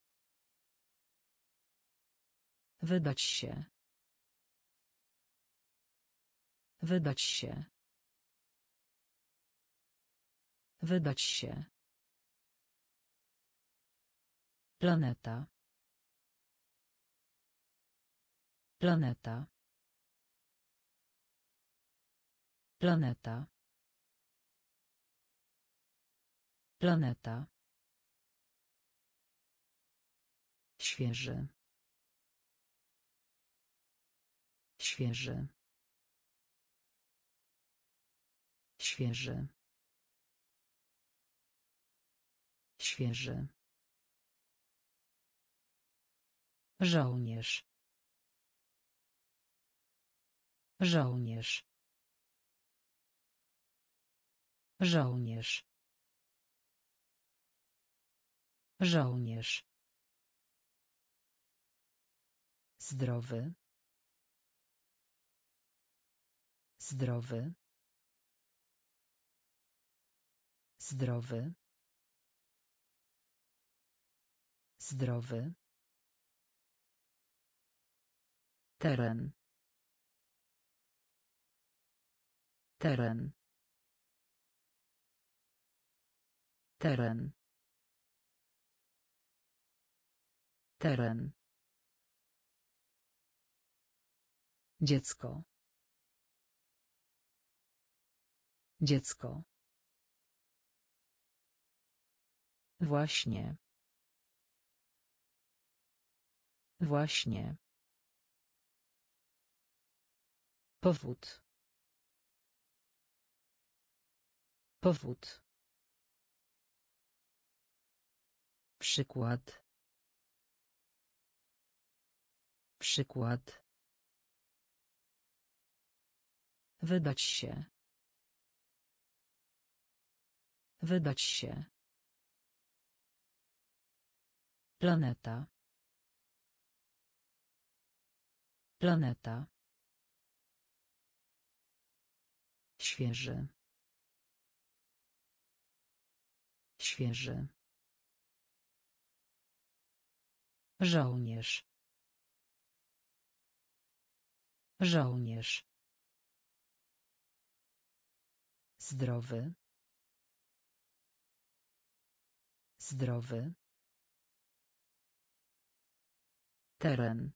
Wydać się. Wydać się. Wydać się. Planeta. Planeta. Planeta. Planeta. Świeży. Świeży. Świeży. Świeży. Żołnierz. Żołnierz. Żołnierz. Żołnierz. Zdrowy. Zdrowy. Zdrowy. Zdrowy. Teren. Teren. Teren. Teren. Dziecko. Dziecko. Właśnie. Właśnie. Powód. Powód. Przykład. Przykład. Wydać się. Wydać się. Planeta. Planeta. Świeży. Świeży. Żołnierz. Żołnierz. Zdrowy. Zdrowy. Teren.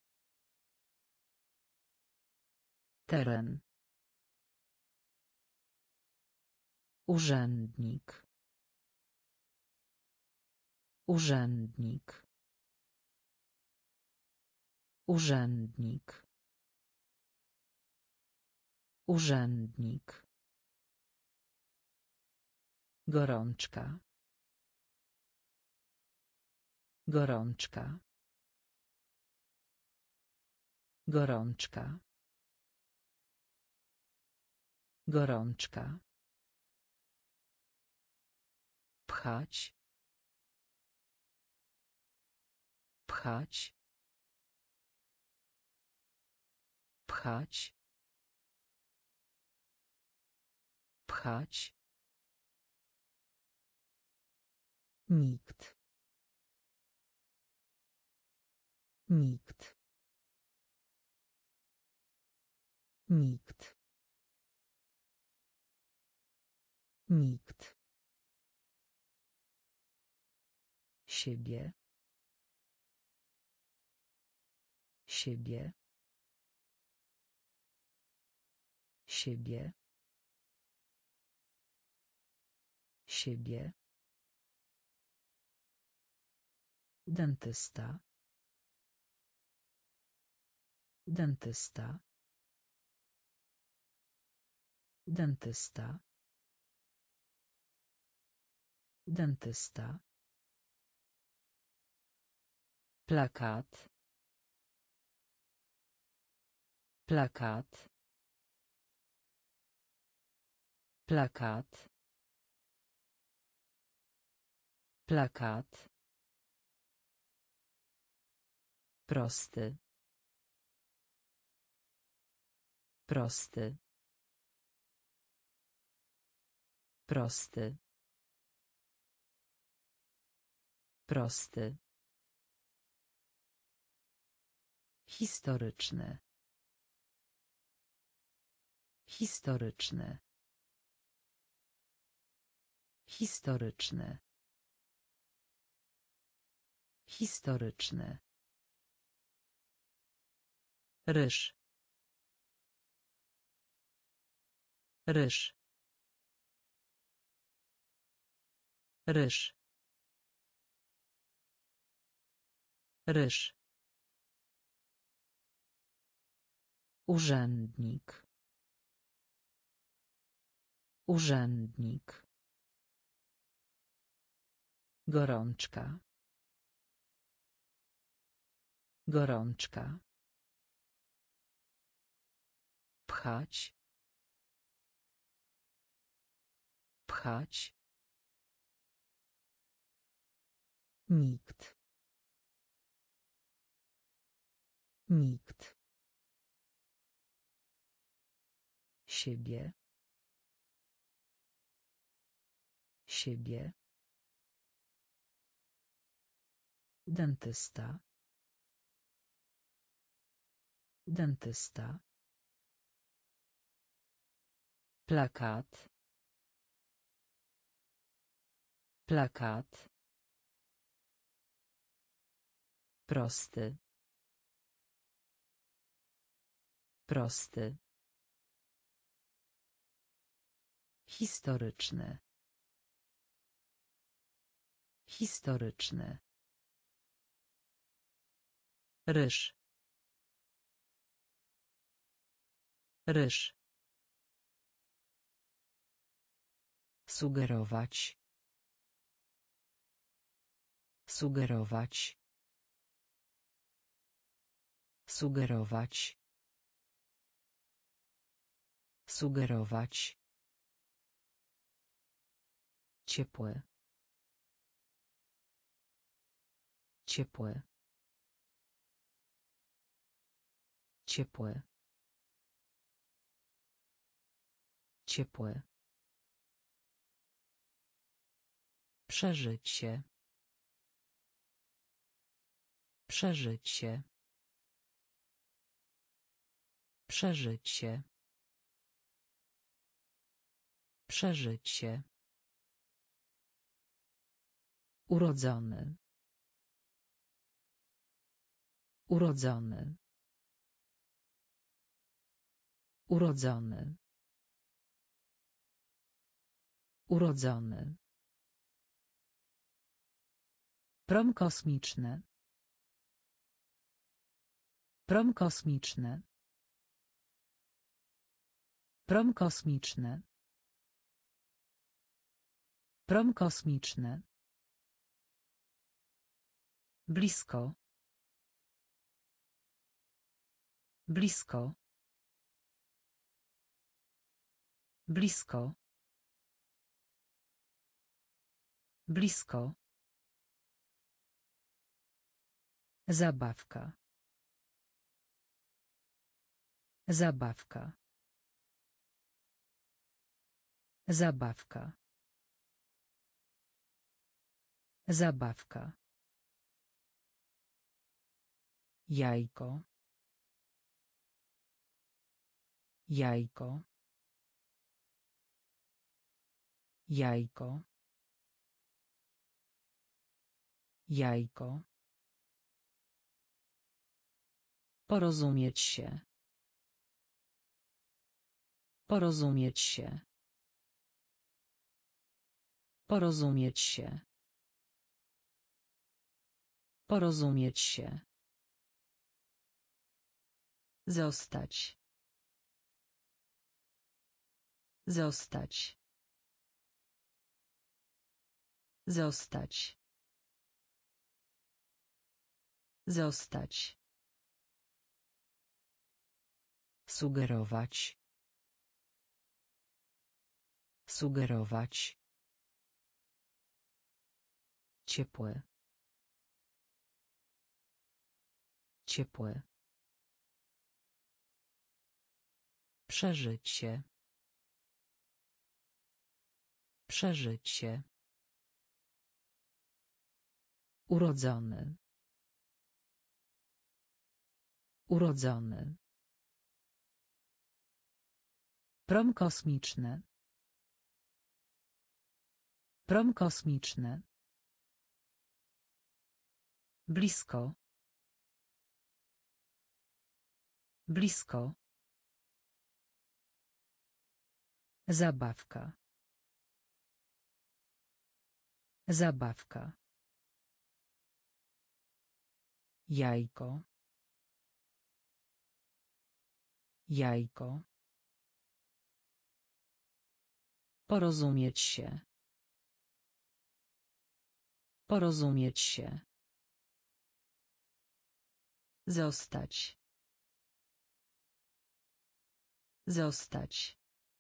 Teren. Urzędnik. Urzędnik. Urzędnik. Urzędnik. Gorączka. Gorączka. Gorączka. Gorączka. Pchać. Pchać. Pchać. Pchać. Nikt. Nikt. Nikt. Nikt. Siebie. Siebie. Siebie. Siebie. Dentysta. Dentysta. Dentysta. Dentysta. Plakat. Plakat. Plakat. Plakat. Prosty. Prosty. Prosty. Prosty. Historyczny. Historyczny. Historyczny. Historyczny. Ryż. Ryż. Ryż. Ryż. Urzędnik. Urzędnik. Gorączka. Gorączka. Pchać. Pchać. Nikt. Nikt. Siebie. Siebie. Dentysta. Dentysta. Plakat. Plakat. Prosty. Prosty. Historyczny. Historyczny. Ryż. Ryż. Sugerować. Sugerować. Sugerować. Sugerować. Ciepłe. Ciepłe. Ciepłe. Ciepłe. Przeżyć się. Przeżyć się. Przeżyć się. Przeżyć się. Urodzony. Urodzony. Urodzony. Urodzony. Prom kosmiczny. Prom kosmiczny. Prom kosmiczny. Prom kosmiczny. Blisko. Blisko. Blisko. Blisko. Zabawka. Zabawka. Zabawka. Zabawka. Jajko. Jajko. Jajko. Jajko. Porozumieć się. Porozumieć się. Porozumieć się. Porozumieć się. Zostać. Zostać. Zostać. Zostać. Sugerować. Sugerować. Ciepłe. Ciepłe. Przeżyć się. Przeżyć się. Urodzony. Urodzony. Prom kosmiczny. Prom kosmiczny. Blisko. Blisko. Zabawka. Zabawka. Jajko. Jajko. Porozumieć się. Porozumieć się. Zostać. Zostać.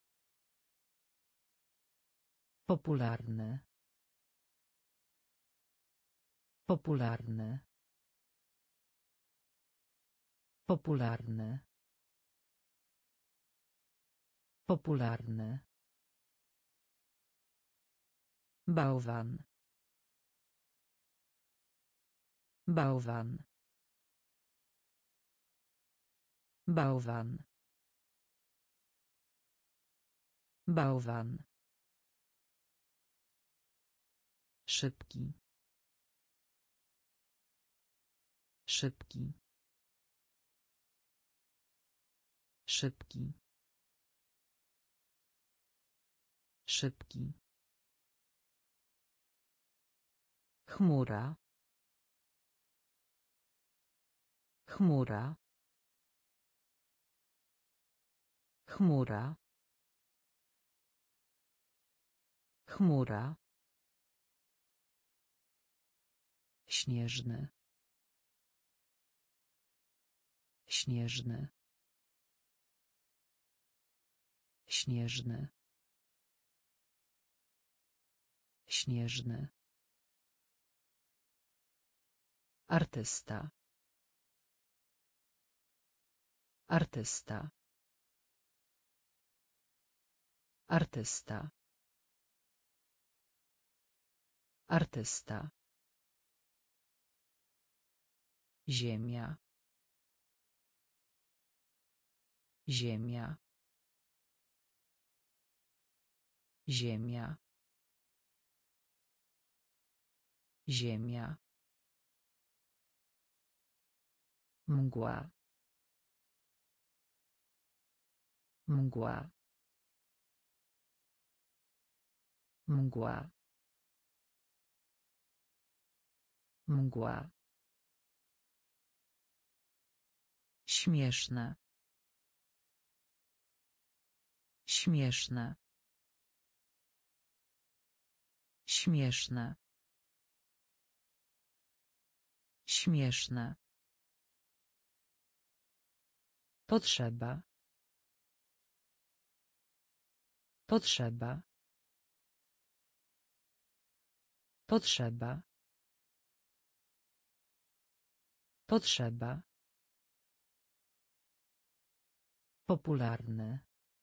Popularny. Popularny. Popularny. Popularny. Bałwan. Bałwan. Bałwan. Bałwan. Szybki. Szybki. Szybki. Szybki. Chmura. Chmura. Chmura. Chmura. Śnieżny. Śnieżny. Śnieżny. Śnieżny. Artysta. Artysta. Artysta. Artysta. Ziemia. Ziemia. Ziemia. Ziemia. Mgła. Mgła. Mgła. Mgła. Śmieszne. Śmieszne. Śmieszne. Śmieszne. Potrzeba. Potrzeba. Potrzeba. Potrzeba. Popularny.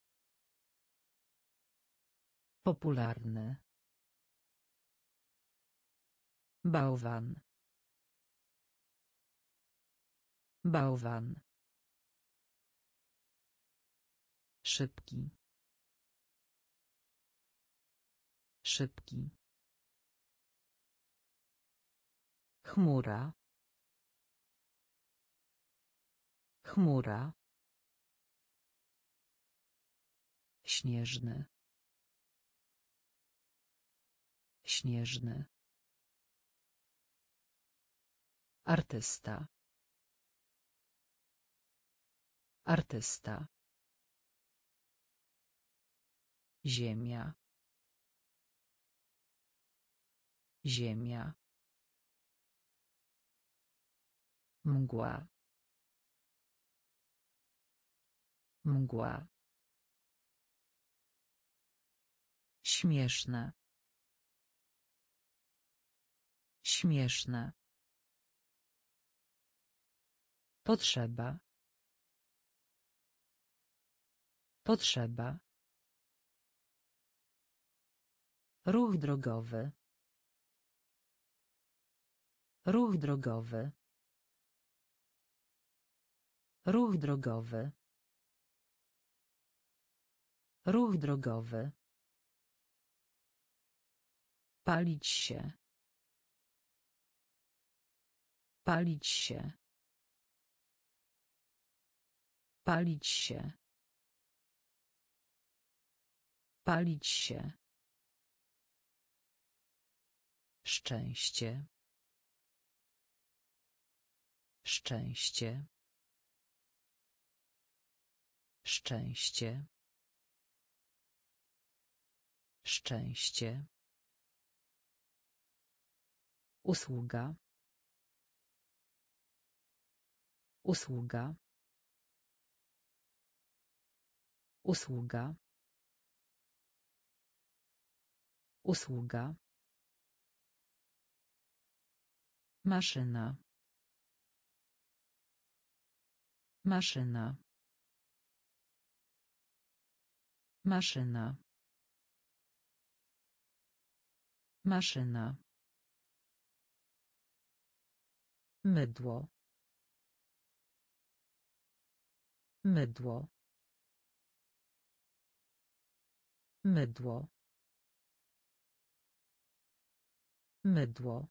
Popularny. Bałwan. Bałwan. Szybki. Szybki. Chmura. Chmura. Śnieżny. Śnieżny. Artysta. Artysta. Ziemia. Ziemia. Mgła. Mgła. Śmieszne. Śmieszne. Potrzeba. Potrzeba. Ruch drogowy. Ruch drogowy. Ruch drogowy. Ruch drogowy. Palić się. Palić się. Palić się. Palić się. Szczęście. Szczęście. Szczęście. Szczęście. Usługa. Usługa. Usługa. Usługa. Maszyna. Maszyna. Maszyna. Maszyna. Mydło. Mydło. Mydło. Mydło.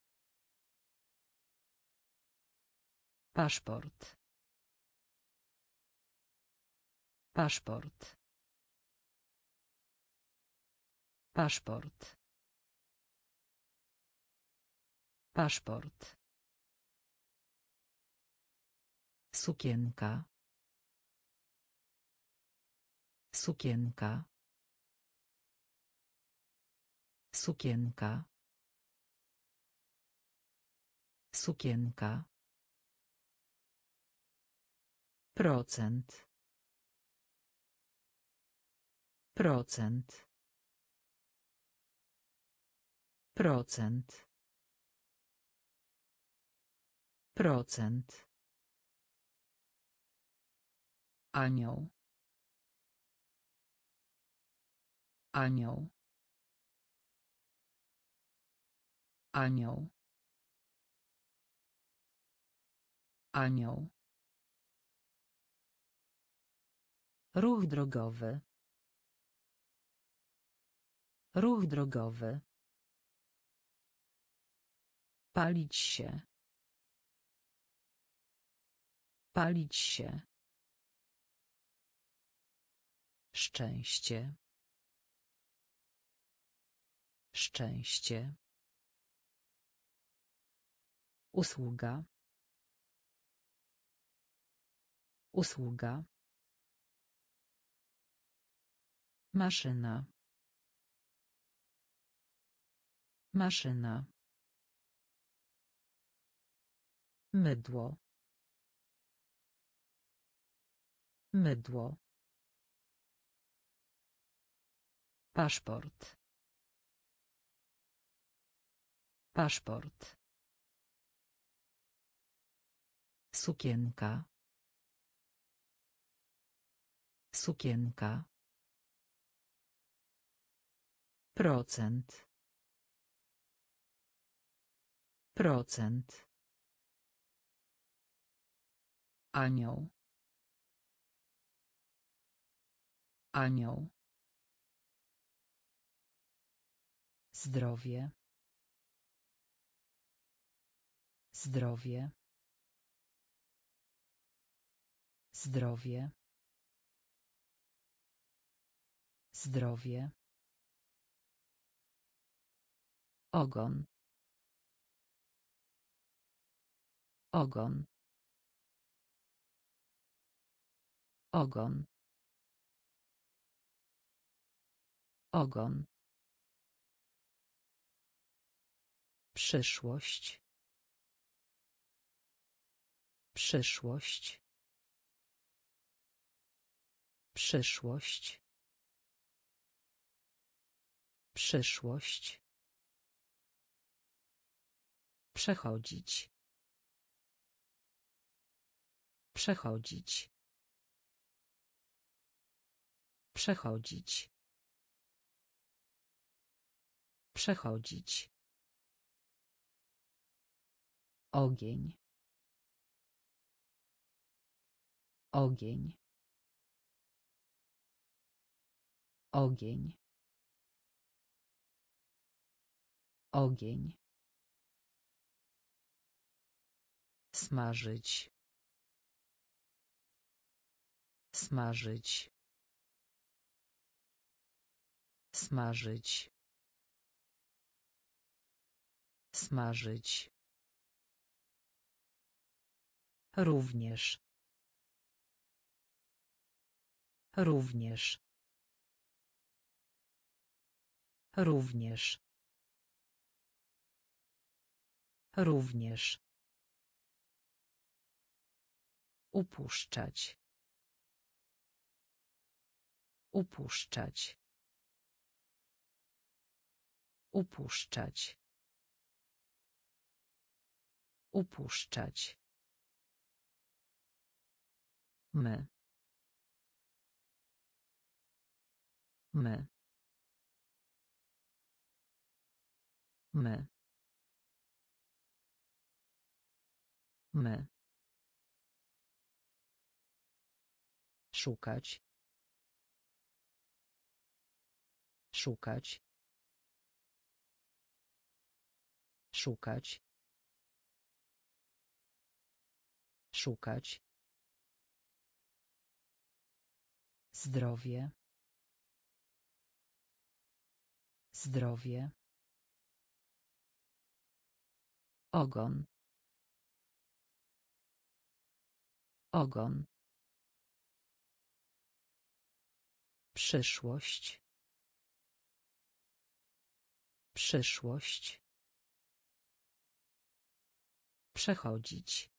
Paszport. Paszport. Paszport. Paszport. Sukienka. Sukienka. Sukienka. Sukienka. Procent. Procent. Procent. Procent. Anioł. Anioł. Anioł. Anioł. Ruch drogowy. Ruch drogowy. Palić się. Palić się. Szczęście. Szczęście. Usługa. Usługa. Maszyna. Maszyna. Mydło. Mydło. Paszport. Paszport. Sukienka. Sukienka. Procent. Procent. Anioł. Anioł. Zdrowie. Zdrowie. Zdrowie. Zdrowie. Ogon. Ogon. Ogon. Ogon. Przyszłość. Przyszłość. Przyszłość. Przyszłość. Przechodzić. Przechodzić. Przechodzić. Przechodzić. Ogień. Ogień. Ogień. Ogień. Smażyć. Smażyć. Smażyć. Smażyć. Również. Również. Również. Również. Upuszczać. Upuszczać. Upuszczać. Upuszczać. My. My. My. My. Szukać. Szukać. Szukać. Szukać. Zdrowie. Zdrowie. Ogon. Ogon. Przyszłość. Przyszłość. Przechodzić.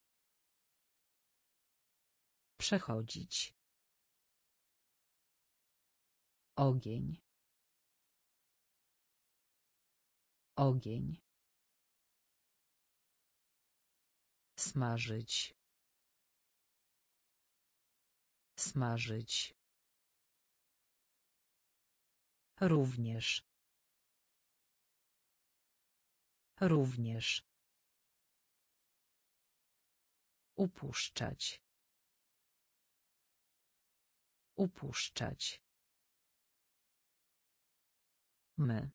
Przechodzić. Ogień. Ogień. Smażyć. Smażyć. Również. Również. Upuszczać. Upuszczać. My.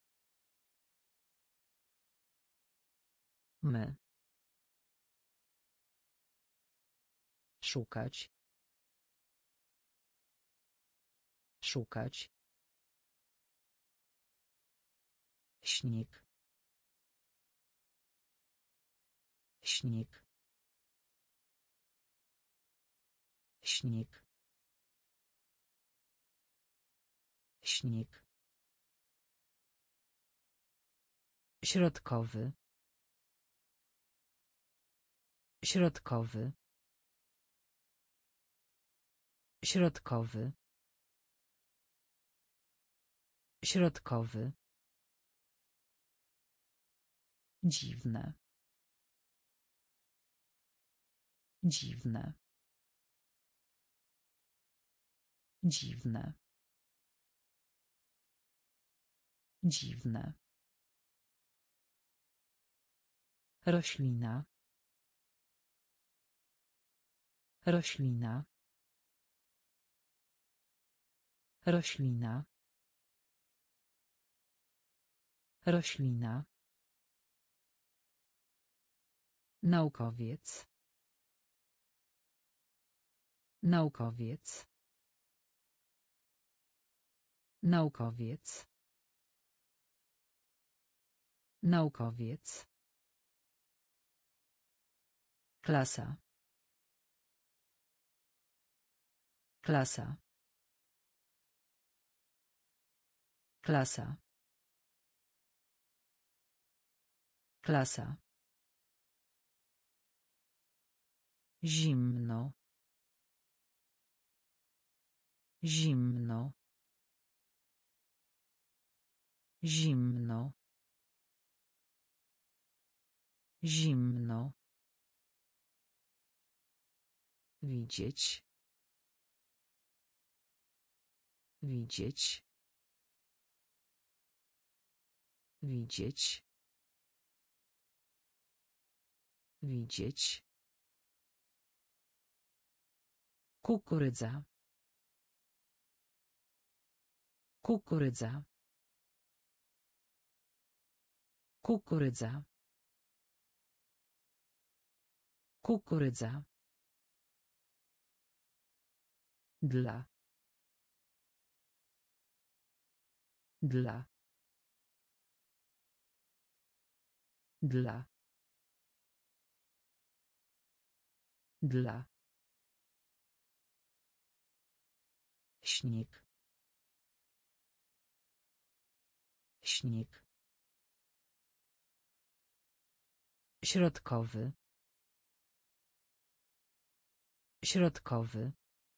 My. Szukać. Szukać. Śnieg. Śnieg. Śnieg. Śnieg. Środkowy. Środkowy. Środkowy. Środkowy. Dziwne. Dziwne. Dziwne. Dziwne. Roślina. Roślina. Roślina. Roślina. Naukowiec. Naukowiec. Naukowiec. Naukowiec. Klasa. Klasa. Klasa. Klasa. Zimno. Zimno. Zimno. Zimno. Widzieć. Widzieć. Widzieć. Widzieć. Kukurydza. Kukurydza. Kukurydza. Kukurydza. Dla. Dla. Dla. Dla. Śnieg. Śnieg. Środkowy. Środkowy.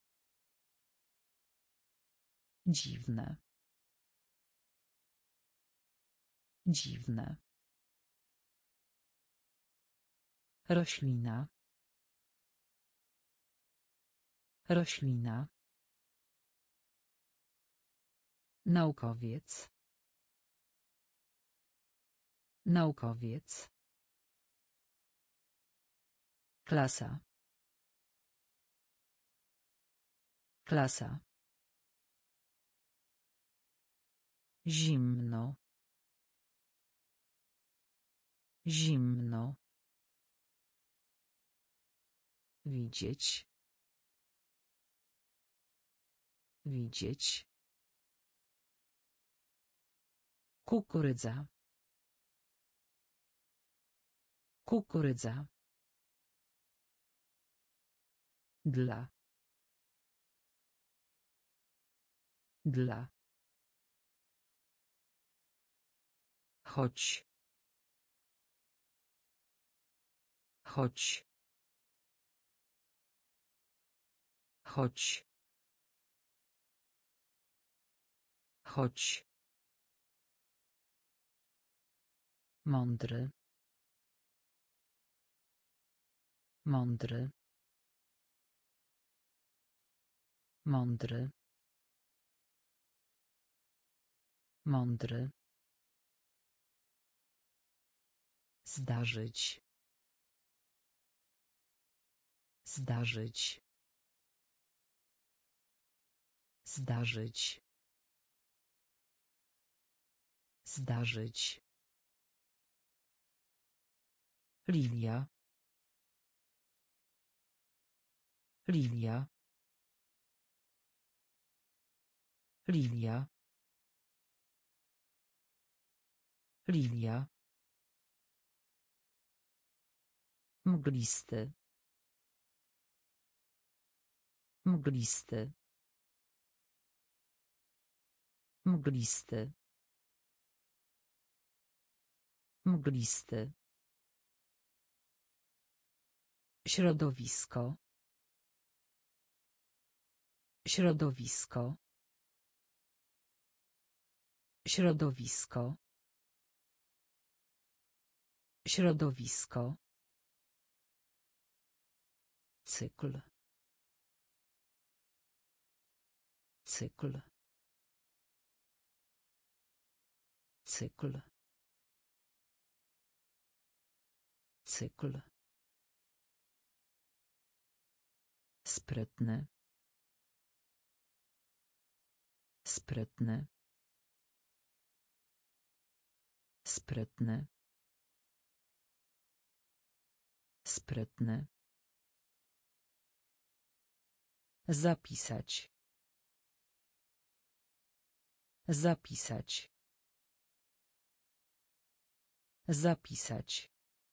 Dziwne. Dziwne. Roślina. Roślina. Naukowiec. Naukowiec. Klasa. Klasa. Zimno. Zimno. Widzieć. Widzieć. Kukurydza. Kukurydza. Dla. Dla. Chodź. Chodź. Chodź. Chodź. Mądry. Mądry. Mądry. Mądry. Zdarzyć. Zdarzyć. Zdarzyć. Zdarzyć. Lilia. Lilia. Lilia. Lilia. Mglisty. Mglisty. Mglisty. Mglisty. Środowisko. Środowisko. Środowisko. Środowisko. Cykl. Cykl. Cykl. Cykl. Sprytny. Sprytny. Sprytny. Sprytny. Zapisać. Zapisać. Zapisać.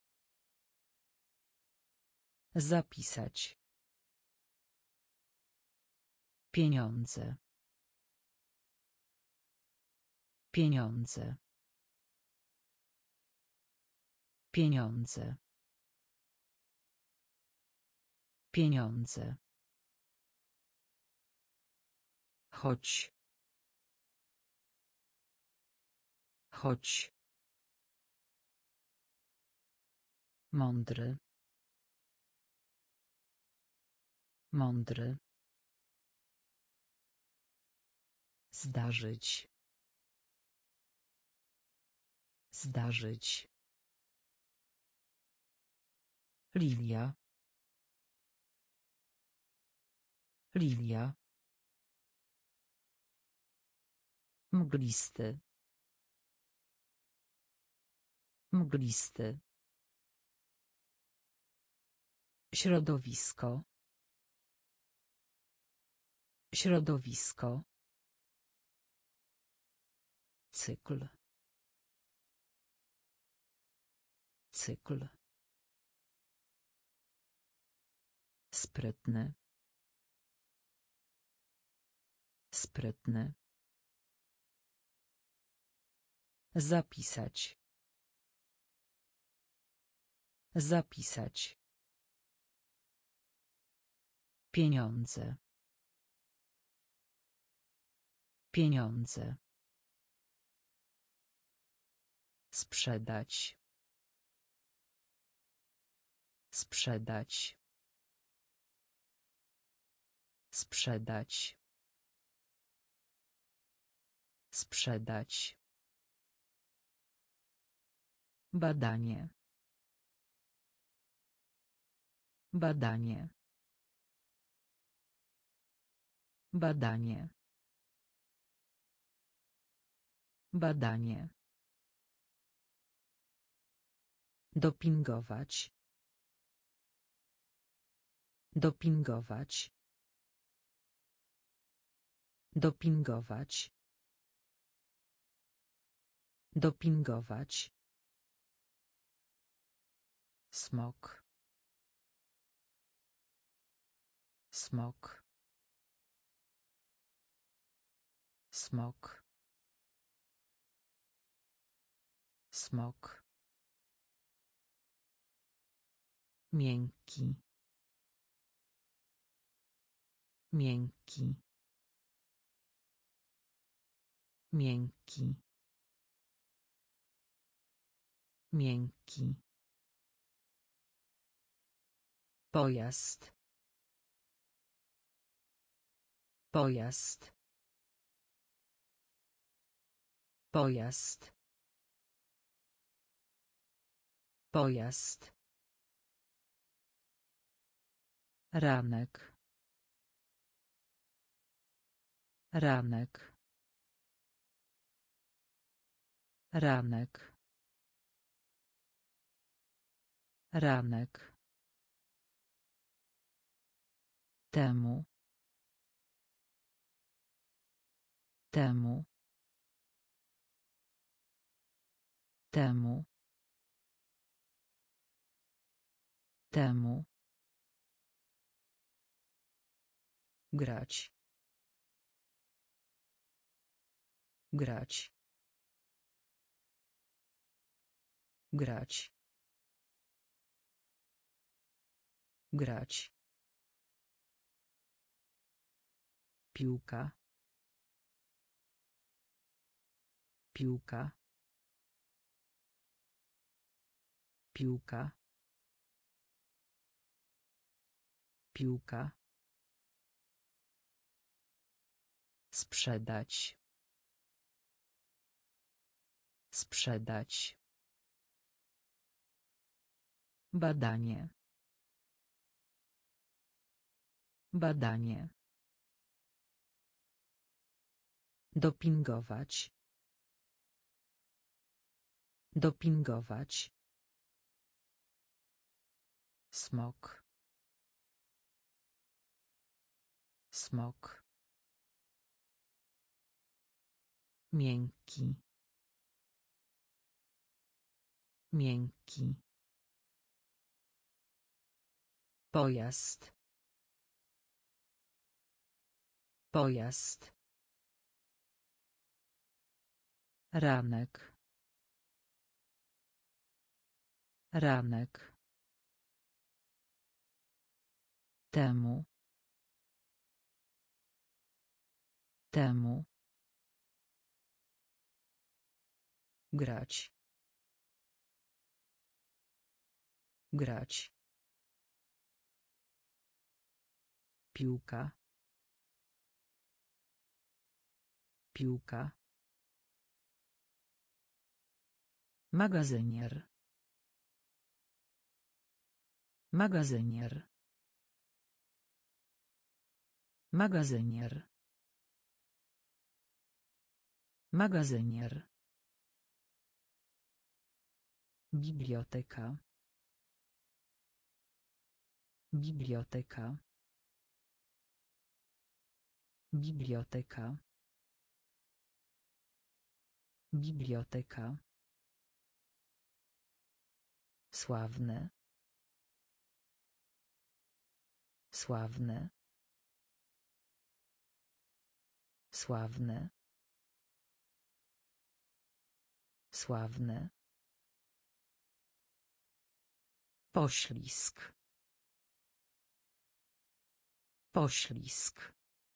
Zapisać. Pieniądze. Pieniądze. Pieniądze. Pieniądze. Chodź. Chodź. Mądry. Mądry. Zdarzyć. Zdarzyć. Lilia. Lilia. Mglisty. Mglisty. Środowisko. Środowisko. Cykl. Cykl. Sprytny. Sprytny. Zapisać. Zapisać. Pieniądze. Pieniądze. Sprzedać. Sprzedać. Sprzedać. Sprzedać. Badanie. Badanie. Badanie. Badanie. Dopingować. Dopingować. Dopingować. Dopingować. Smok. Smok. Smok. Smok. Miękki. Miękki. Miękki. Miękki. Pojazd. Pojazd. Pojazd. Pojazd. Ranek. Ranek. Ranek. Ranek. Temu. Temu. Temu. Temu. Grać. Grać. Grać. Grać. Piłka. Piłka. Piłka. Piłka. Sprzedać. Sprzedać. Badanie. Badanie. Dopingować. Dopingować. Smok. Smok. Miękki. Miękki. Pojazd. Pojazd. Ranek. Ranek. Temu. Temu. Grać. Grać. Piłka. Piłka. Magazynier. Magazynier. Magazynier. Magazynier. Biblioteka. Biblioteka. Biblioteka. Biblioteka. Sławne. Sławne. Sławne. Sławne. Poślizg. Poślizg.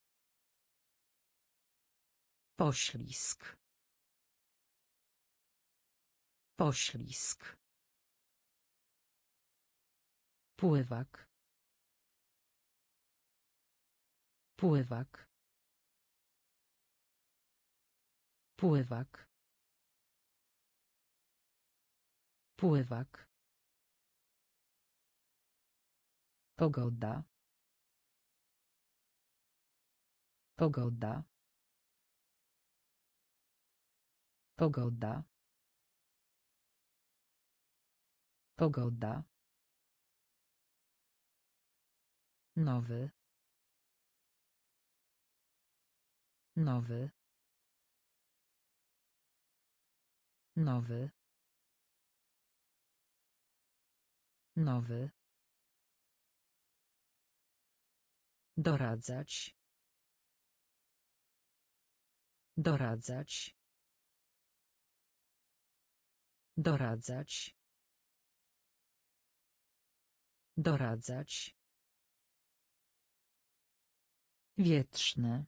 Poślizg. Poślizg. Pływak. Pływak. Pływak. Pływak. Pogoda. Pogoda. Pogoda. Pogoda. Nowy. Nowy. Nowy. Nowy. Doradzać. Doradzać. Doradzać. Doradzać. Wietrzne.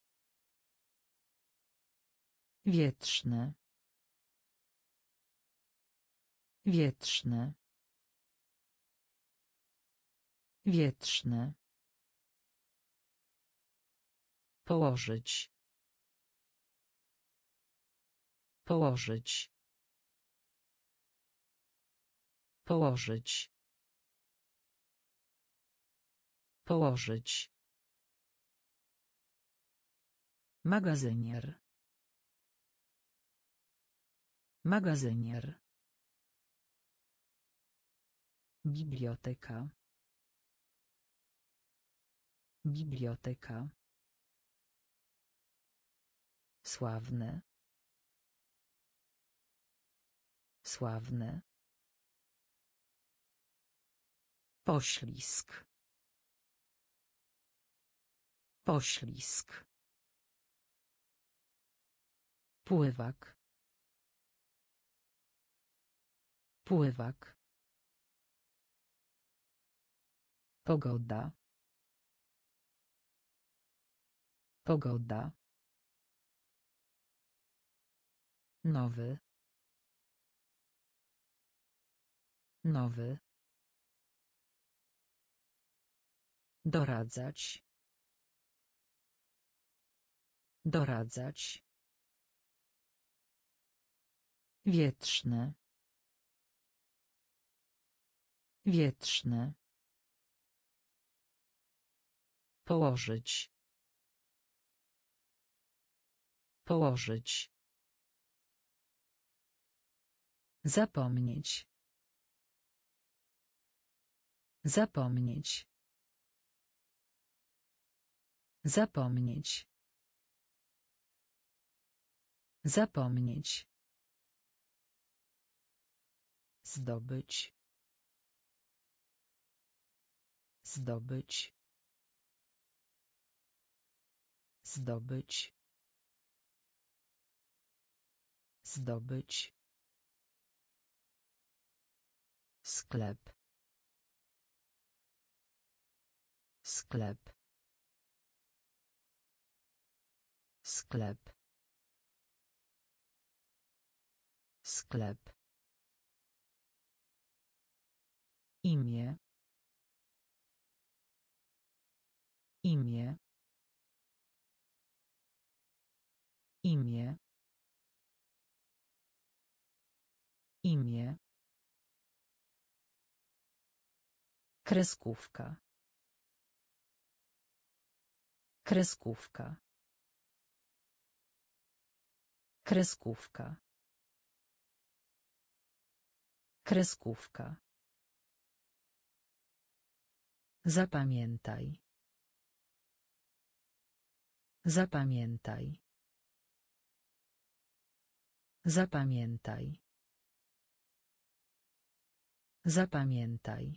Wietrzne. Wietrzne. Wietrzne. Położyć. Położyć. Położyć. Położyć. Magazynier. Magazynier. Biblioteka. Biblioteka. Sławne. Sławne. Poślizg. Poślizg. Pływak. Pływak. Pogoda. Pogoda. Nowy. Nowy. Doradzać. Doradzać. Wietrzne. Wietrzne. Położyć. Położyć. Zapomnieć. Zapomnieć. Zapomnieć. Zapomnieć. Zdobyć. Zdobyć. Zdobyć. Zdobyć. Sklep. Sklep. Sklep. Sklep. Imię. Imię. Imię. Imię. Kreskówka. Kreskówka. Kreskówka. Kreskówka. Zapamiętaj. Zapamiętaj. Zapamiętaj. Zapamiętaj.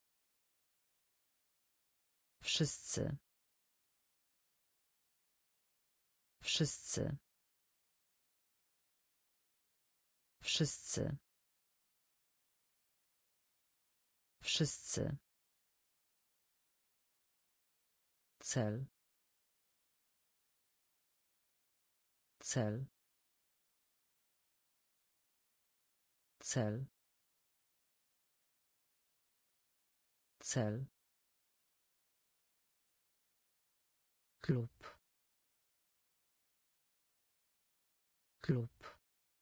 Wszyscy. Wszyscy. Wszyscy. Wszyscy. Cel. Cel. Cel. Cel. Klub. Klub.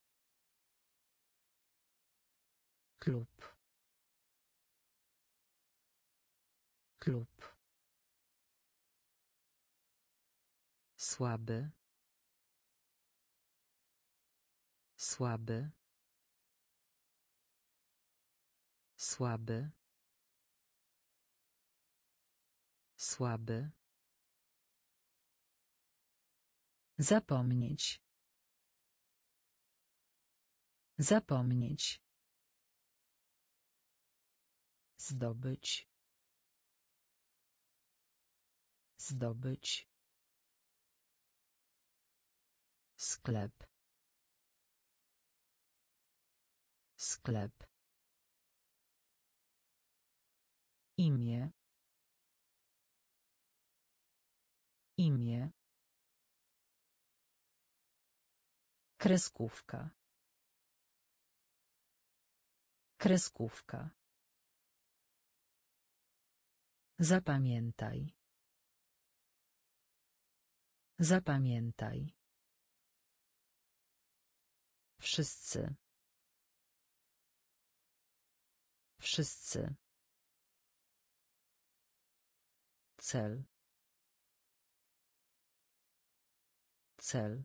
Klub. Klub. Słaby. Słaby. Słaby. Słaby. Zapomnieć. Zapomnieć. Zdobyć. Zdobyć. Sklep. Sklep. Imię. Imię. Kreskówka. Kreskówka. Zapamiętaj. Zapamiętaj. Wszyscy. Wszyscy. Cel. Cel.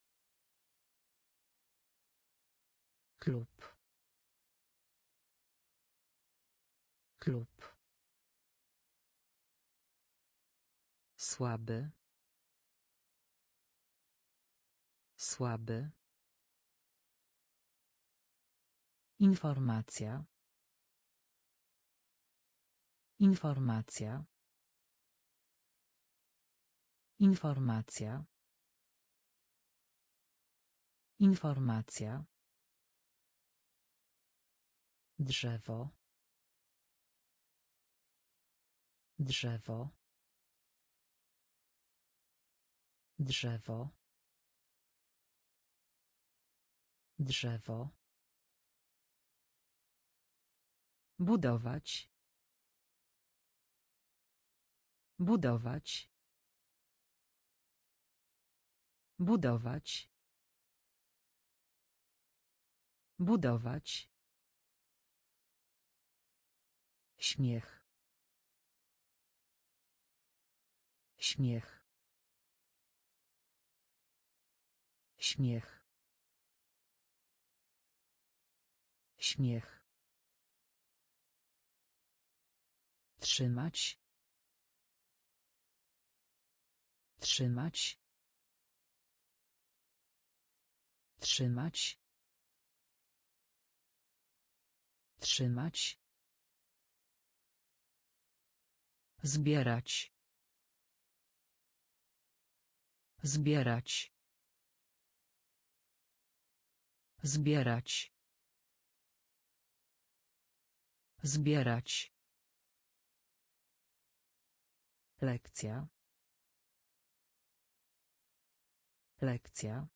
Klub. Klub. Słaby. Słaby. Informacja. Informacja. Informacja. Informacja. Drzewo. Drzewo. Drzewo. Drzewo. Budować. Budować. Budować. Budować. Śmiech. Śmiech. Śmiech. Śmiech. Trzymać. Trzymać. Trzymać. Trzymać. Zbierać. Zbierać. Zbierać. Zbierać. Lekcja. Lekcja.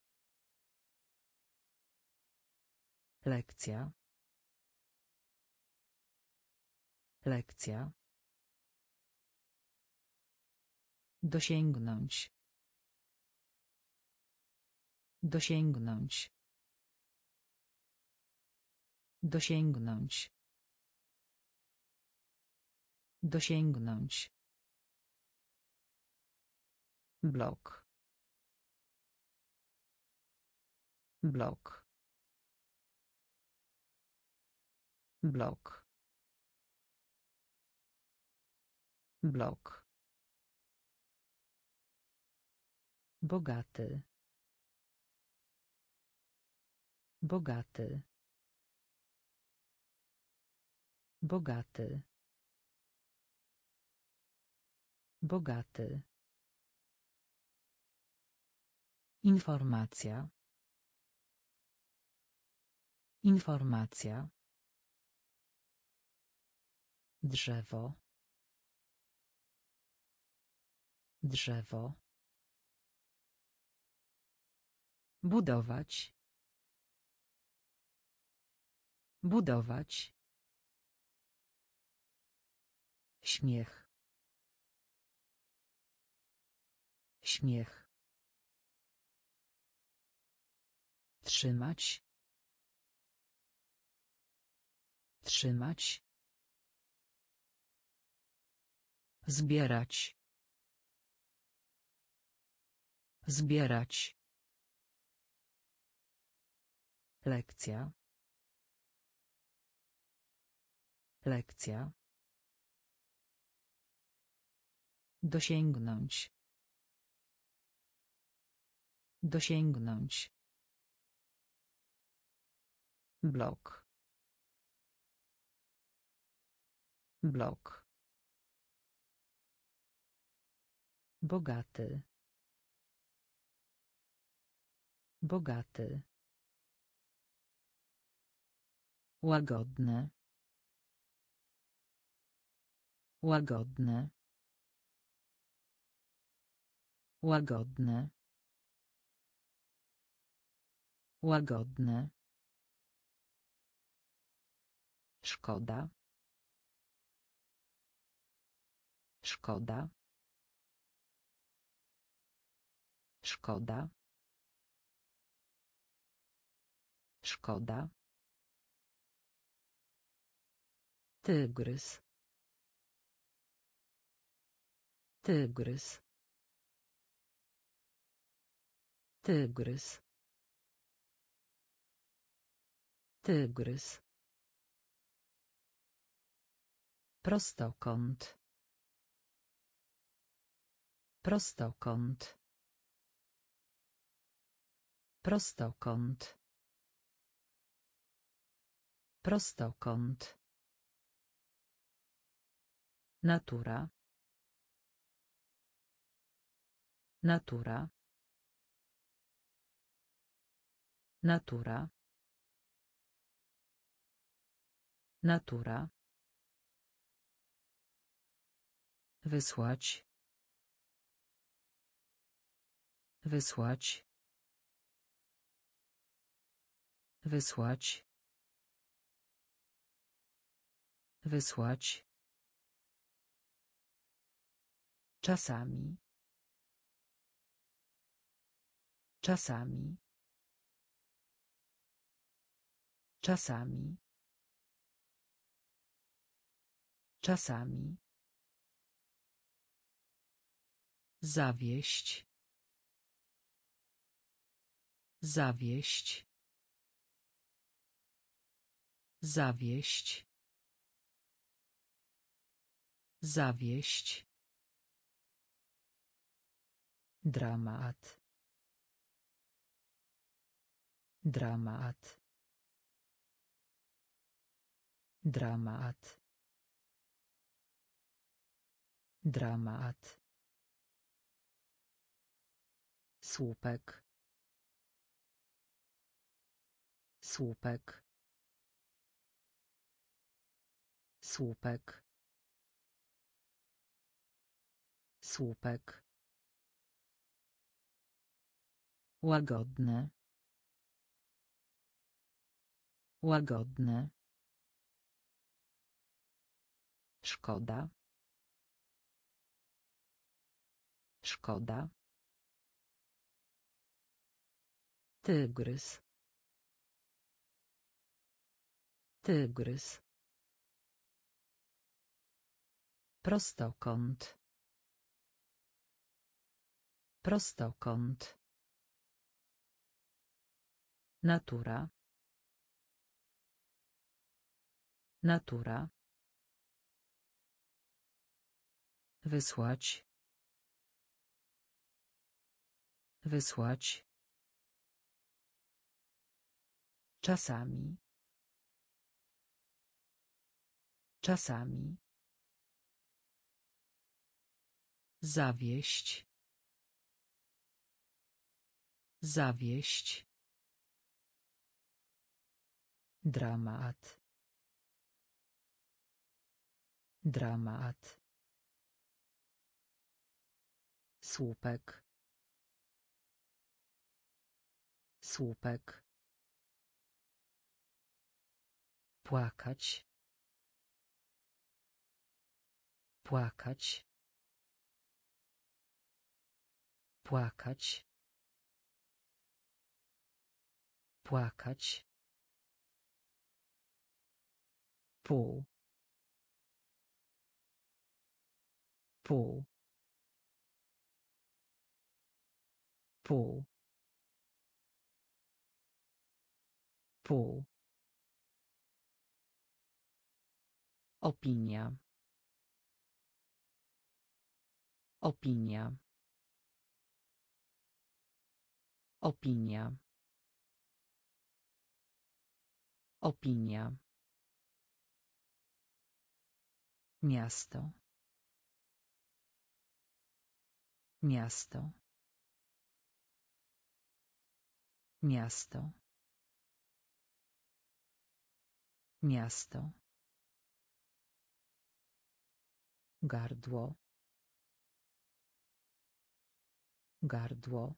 Lekcja. Lekcja. Dosięgnąć. Dosięgnąć. Dosięgnąć. Dosięgnąć. Blok. Blok. Blok. Blok. Bogaty. Bogaty. Bogaty. Bogaty. Informacja. Informacja. Drzewo. Drzewo. Budować. Budować. Śmiech. Śmiech. Trzymać. Trzymać. Zbierać. Zbierać. Lekcja. Lekcja. Dosięgnąć. Dosięgnąć. Blok. Blok. Bogaty. Bogaty. Łagodne. Łagodne. Łagodne. Łagodne. Szkoda. Szkoda. Szkoda. Szkoda. Tygrys. Tygrys. Tygrys. Tygrys. Prostokąt. Prostokąt. Prostokąt. Prostokąt. Natura. Natura. Natura. Natura. Wysłać. Wysłać. Wysłać. Wysłać. Czasami. Czasami. Czasami. Czasami. Zawieść. Zawieść. Zawieść. Zawieść. Dramat. Dramat. Dramat. Dramat. Słupek. Słupek. Słupek. Słupek. Łagodne. Łagodne. Szkoda. Szkoda. Tygrys. Tygrys. Prostokąt. Prostokąt. Natura. Natura. Wysłać. Wysłać. Czasami. Czasami. Zawieść. Zawieść. Dramat. Dramat. Słupek. Słupek. Płakać. Płakać. Płakać. Płakać. Pół. Pół. Pół. Pół. Opinia. Opinia. Opinia. Opinia. Miasto. Miasto. Miasto. Miasto. Gardło. Gardło.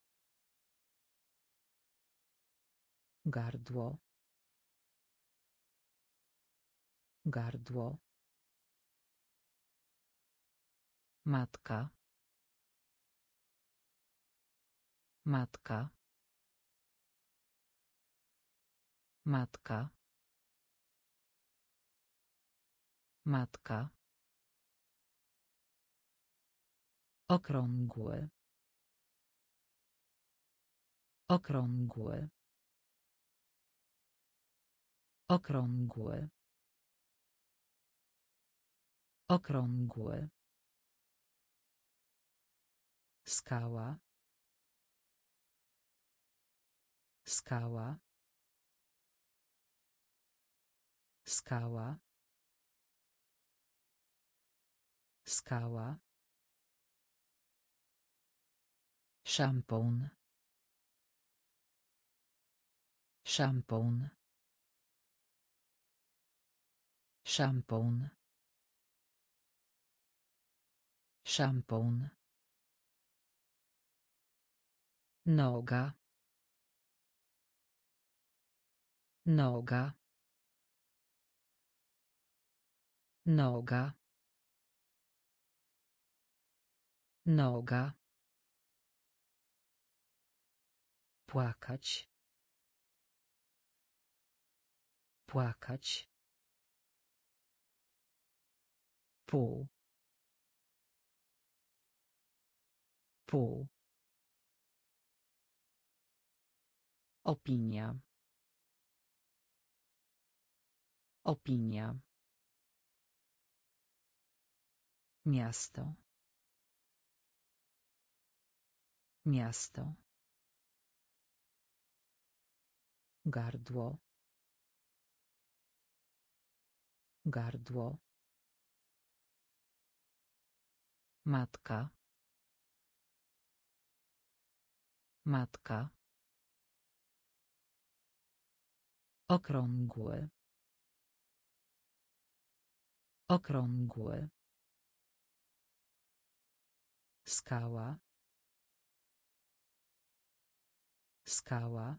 Gardło. Gardło. Matka. Matka. Matka. Matka. Okrągły. Okrągły. Okrągły. Okrągły. Skała. Skała. Skała. Skała. Szampon. Szampon. Szampon. Szampon. Noga. Noga. Noga. Noga. Płakać. Płakać. Pół. Pół. Opinia. Opinia. Miasto. Miasto. Gardło. Gardło. Matka. Matka. Okrągły. Okrągły. Skała. Skała.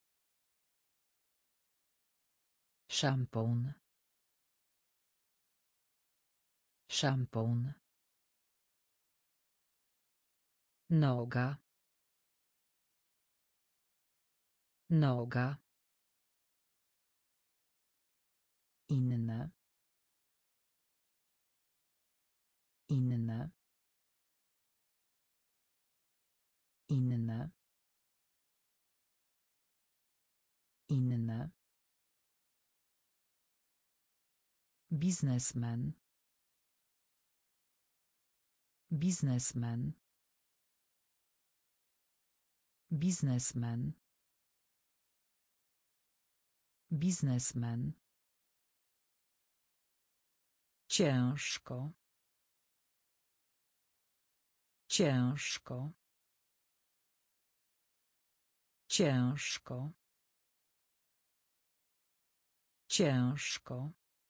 Szampon. Szampon. Noga. Noga. Inne. Inne. Inne. Inne. Biznesmen. Biznesmen. Biznesmen. Biznesmen. Ciężko. Ciężko. Ciężko. Ciężko.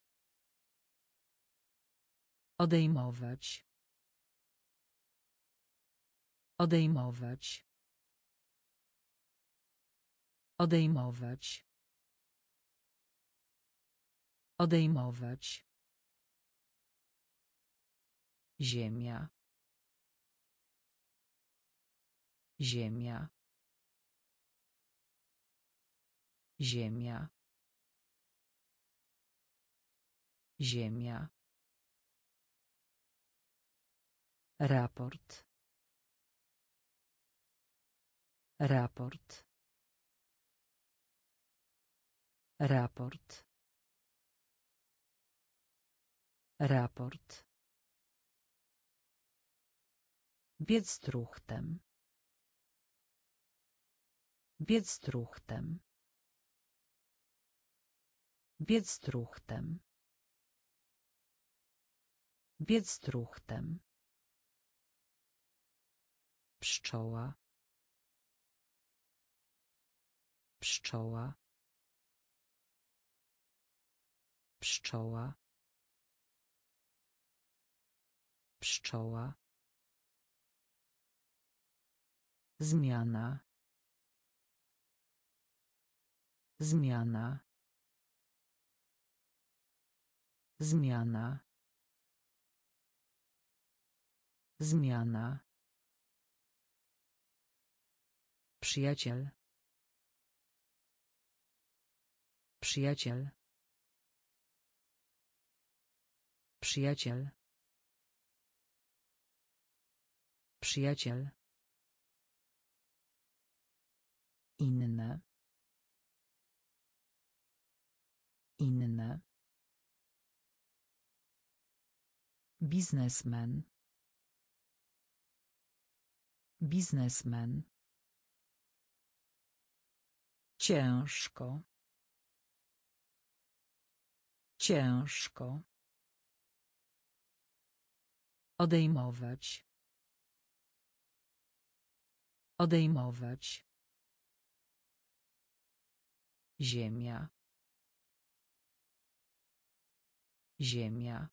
Odejmować. Odejmować. Odejmować. Odejmować. Ziemia. Ziemia. Ziemia. Ziemia. Raport. Raport. Raport. Raport. Biec truchtem. Biec truchtem. Biec truchtem. Biec truchtem. Pszczoła. Pszczoła. Pszczoła. Pszczoła. Zmiana. Zmiana. Zmiana. Zmiana. Przyjaciel. Przyjaciel. Przyjaciel. Przyjaciel. Inne. Inne. Biznesmen. Biznesmen. Ciężko. Ciężko. Odejmować. Odejmować. Ziemia. Ziemia.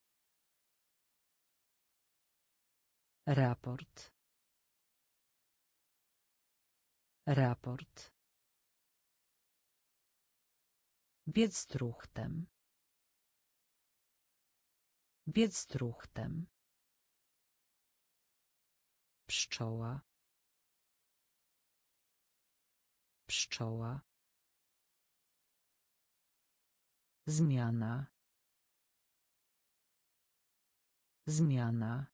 Raport. Raport. Biec truchtem. Biec truchtem. Pszczoła. Pszczoła. Zmiana. Zmiana.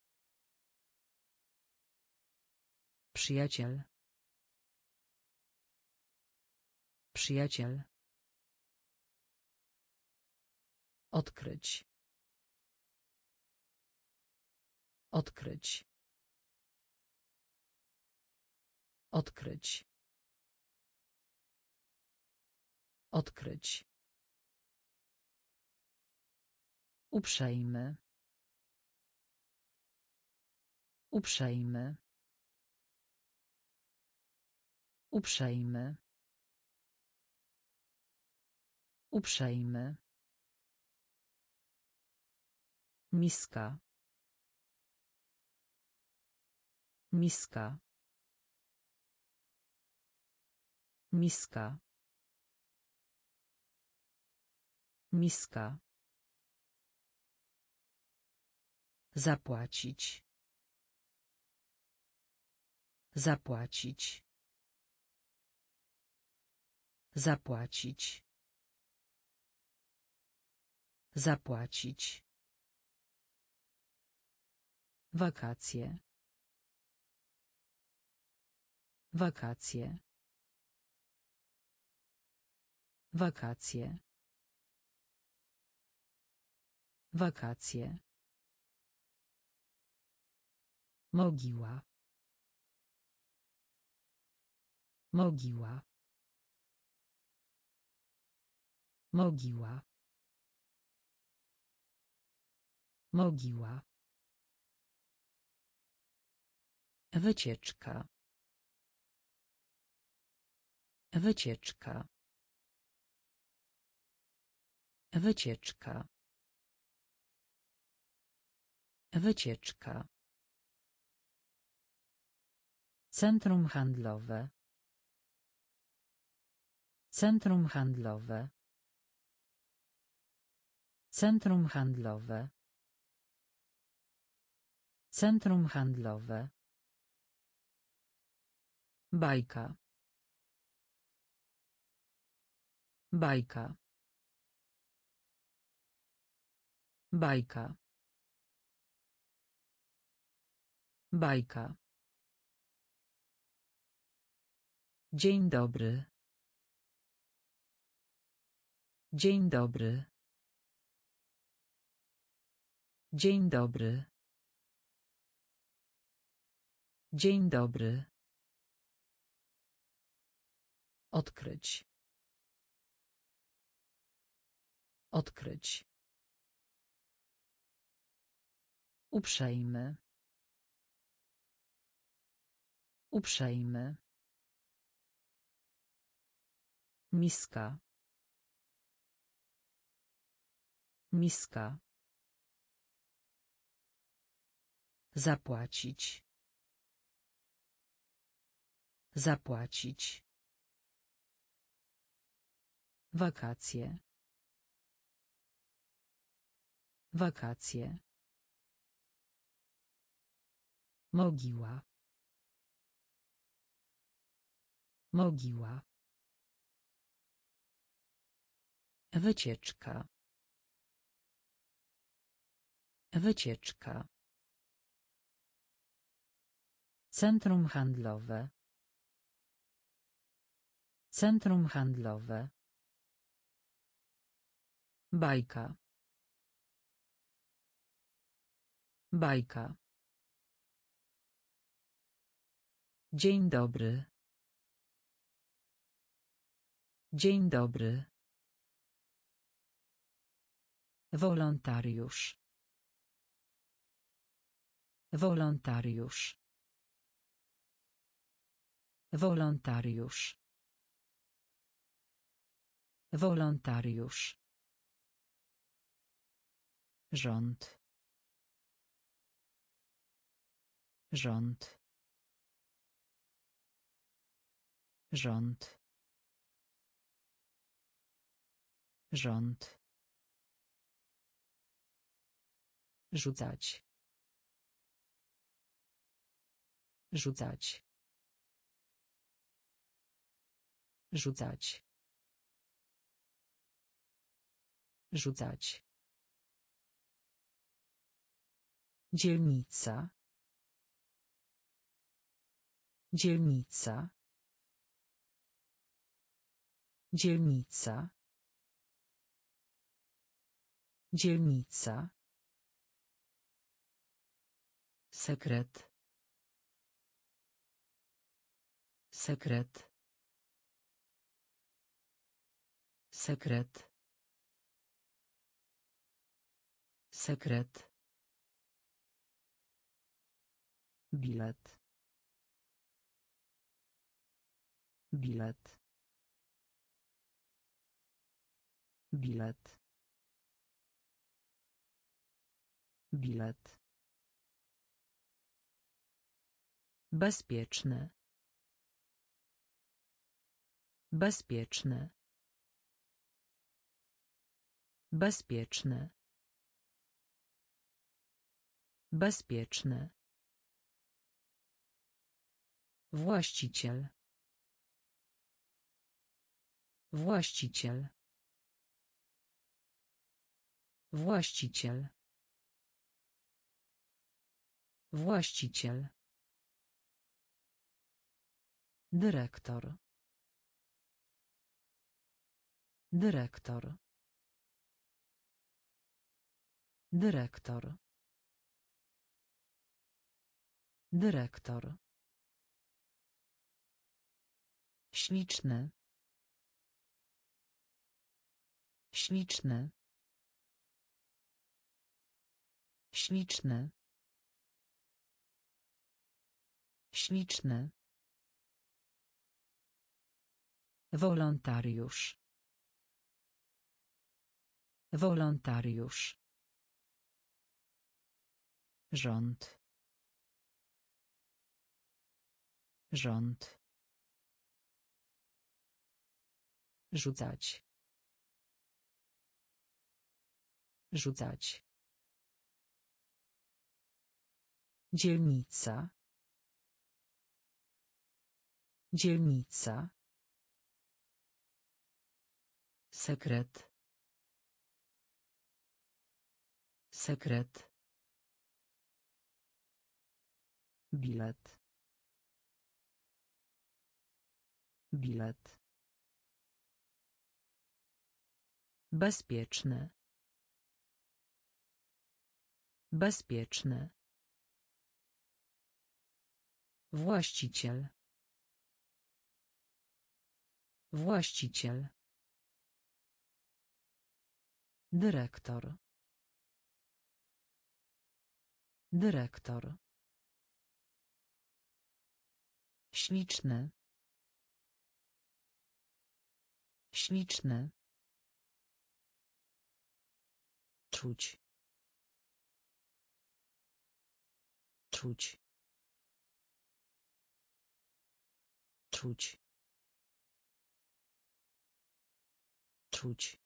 Przyjaciel. Przyjaciel. Odkryć. Odkryć. Odkryć. Odkryć. Uprzejmy. Uprzejmy. Uprzejmy. Uprzejmy. Miska. Miska. Miska. Miska. Zapłacić. Zapłacić. Zapłacić. Zapłacić. Wakacje. Wakacje. Wakacje. Wakacje. Mogiła. Mogiła. Mogiła. Mogiła. Wycieczka. Wycieczka. Wycieczka. Wycieczka. Centrum handlowe. Centrum handlowe. Centrum handlowe. Centrum handlowe. Bajka. Bajka. Bajka. Bajka. Dzień dobry. Dzień dobry. Dzień dobry. Dzień dobry. Odkryć. Odkryć. Uprzejmy. Uprzejmy. Miska. Miska. Zapłacić. Zapłacić. Wakacje. Wakacje. Mogiła. Mogiła. Wycieczka. Wycieczka. Centrum handlowe. Centrum handlowe. Bajka. Bajka. Dzień dobry. Dzień dobry. Wolontariusz. Wolontariusz. Wolontariusz. Wolontariusz. Rząd. Rząd. Rząd. Rząd. Rzucać. Rzucać. Rzucać. Rzucać. Dzielnica. Dzielnica. Dzielnica. Dzielnica. Sekret. Sekret. Sekret. Sekret. Bilet. Bilet. Bilet. Bilet. Bezpieczny. Bezpieczny. Bezpieczny. Bezpieczny. Właściciel. Właściciel. Właściciel. Właściciel. Dyrektor. Dyrektor. Dyrektor. Dyrektor. Śliczny. Śliczny. Śliczny. Śliczny. Wolontariusz. Wolontariusz. Rząd. Rząd. Rzucać. Rzucać. Dzielnica. Dzielnica. Sekret. Sekret. Bilet. Bilet. Bezpieczny. Bezpieczny. Właściciel. Właściciel. Dyrektor. Dyrektor. Śliczny. Śliczny. Czuć. Czuć. Czuć. Czuć.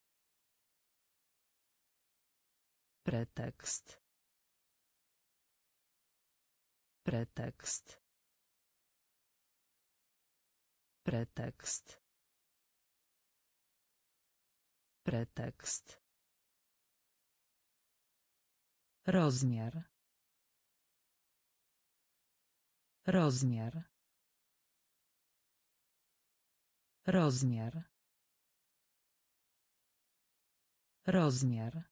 Pretekst. Pretekst. Pretekst. Pretekst. Rozmiar. Rozmiar. Rozmiar. Rozmiar.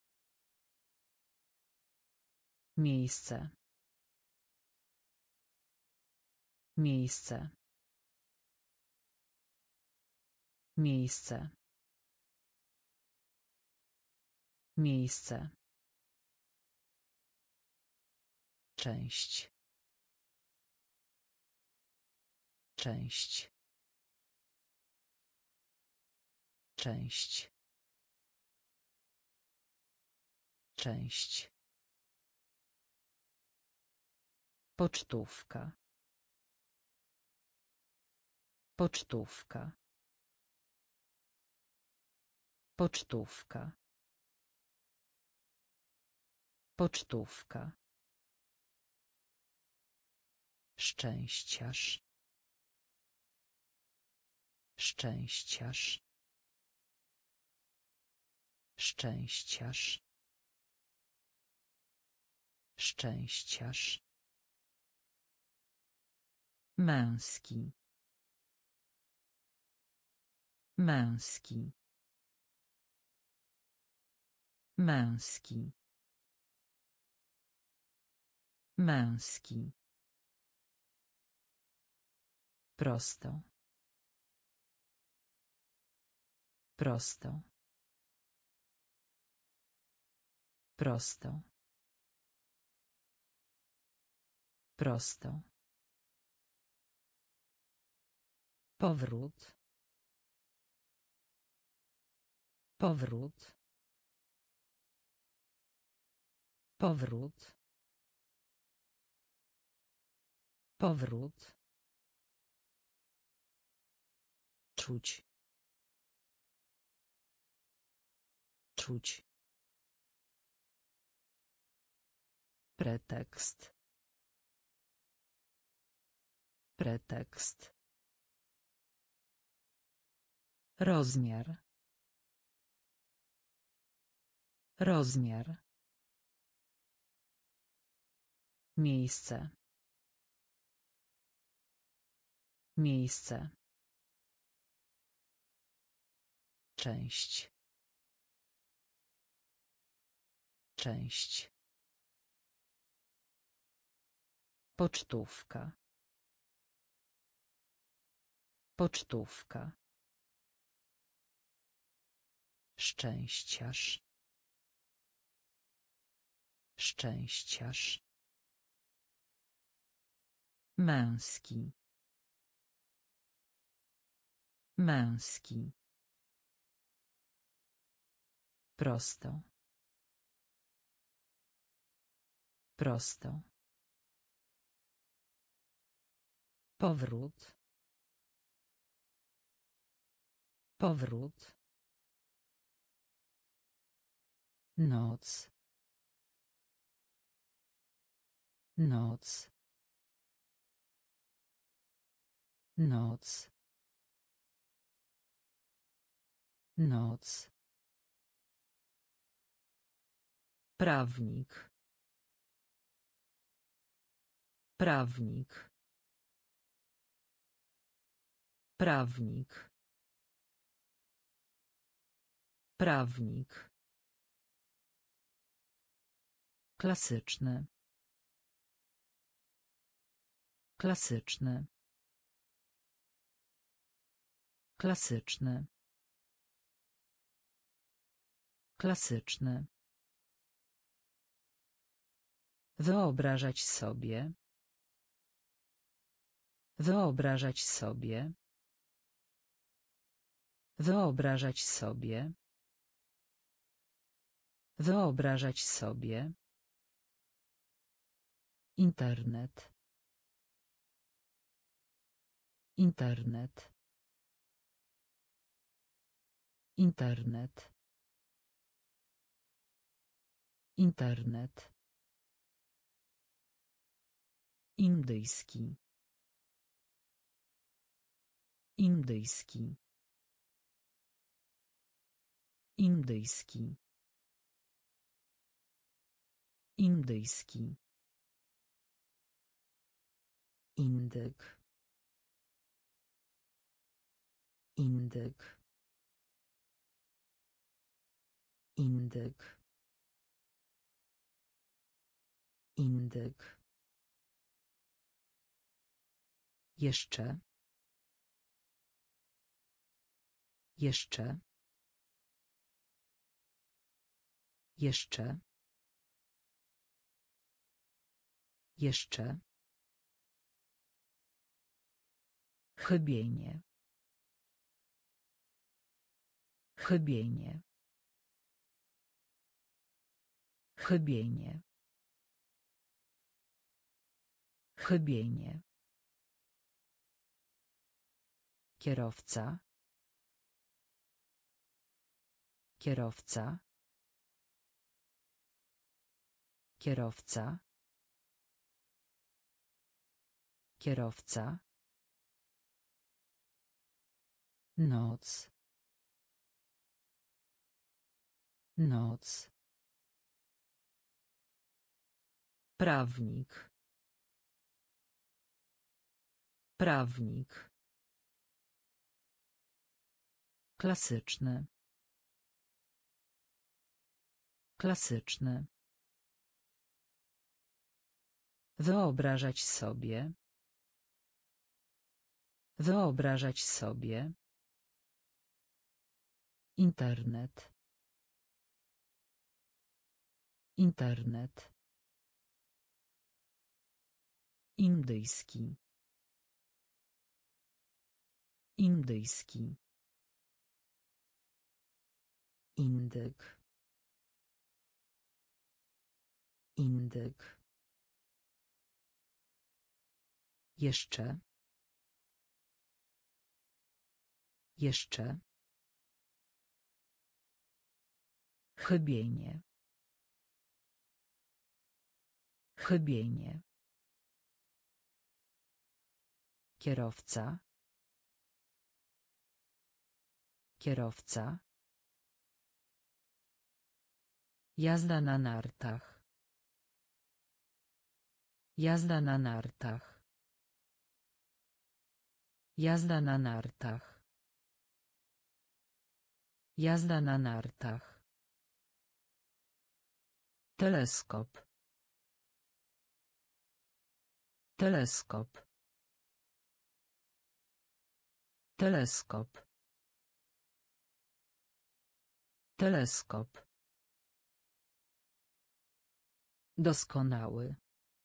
Miejsce. Miejsce. Miejsce. Miejsce. Część. Część. Część. Część. Pocztówka. Pocztówka. Pocztówka. Pocztówka. Szczęściarz. Szczęściarz. Szczęściarz. Szczęściarz. Męski. Męski. Męski. Męski. Prosto. Prosto. Prosto. Prosto. Powrót. Powrót. Powrót. Powrót. Czuć. Czuć. Pretekst. Pretekst. Rozmiar. Rozmiar. Miejsce. Miejsce. Część. Część. Pocztówka. Pocztówka. Szczęściarz. Szczęściarz. Męski. Męski. Prosto. Prosto. Powrót. Powrót. Noc. Noc. Noc. Noc. Prawnik. Prawnik. Prawnik. Prawnik. Klasyczny. Klasyczny. Klasyczny. Klasyczny. Wyobrażać sobie. Wyobrażać sobie. Wyobrażać sobie. Wyobrażać sobie. Internet. Internet. Internet. Internet. Indyjski. Indyjski. Indyjski. Indyjski. Indyk. Indyk. Indyk. Indyk. Jeszcze. Jeszcze. Jeszcze. Jeszcze. Chybienie. Chybienie. Chybienie. Chybienie. Kierowca. Kierowca. Kierowca. Kierowca. Noc. Noc. Prawnik. Prawnik. Klasyczny. Klasyczny. Wyobrażać sobie. Wyobrażać sobie. Internet. Internet. Indyjski. Indyjski. Indyk. Indyk. Jeszcze. Jeszcze. Chybienie. Chybienie. Kierowca. Kierowca. Jazda na nartach. Jazda na nartach. Jazda na nartach. Jazda na nartach. Teleskop. Teleskop. Teleskop. Teleskop. Doskonały.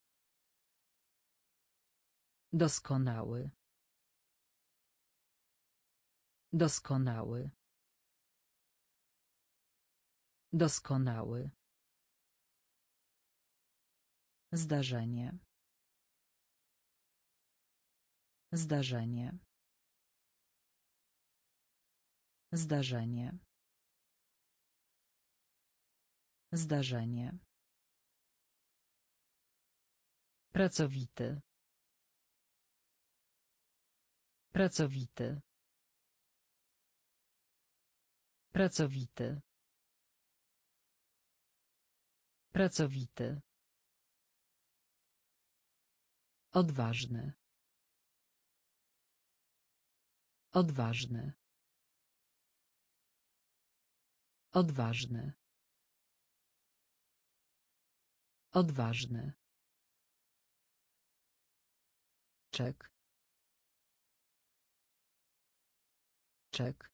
Doskonały. Doskonały. Doskonały. Zdarzenie. Zdarzenie. Zdarzenie. Zdarzenie. Pracowity. Pracowity. Pracowity. Pracowity. Odważny. Odważny. Odważny. Odważny. Czek. Czek.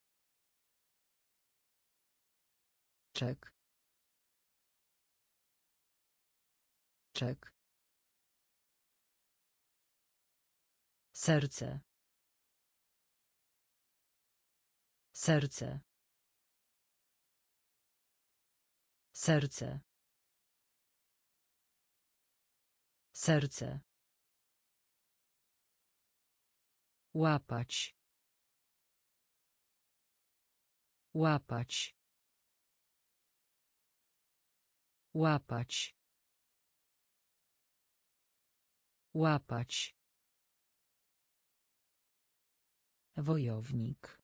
Czek. Czek. Serce. Serce. Serce. Serce. Łapać. Łapać. Łapać. Łapać. Wojownik.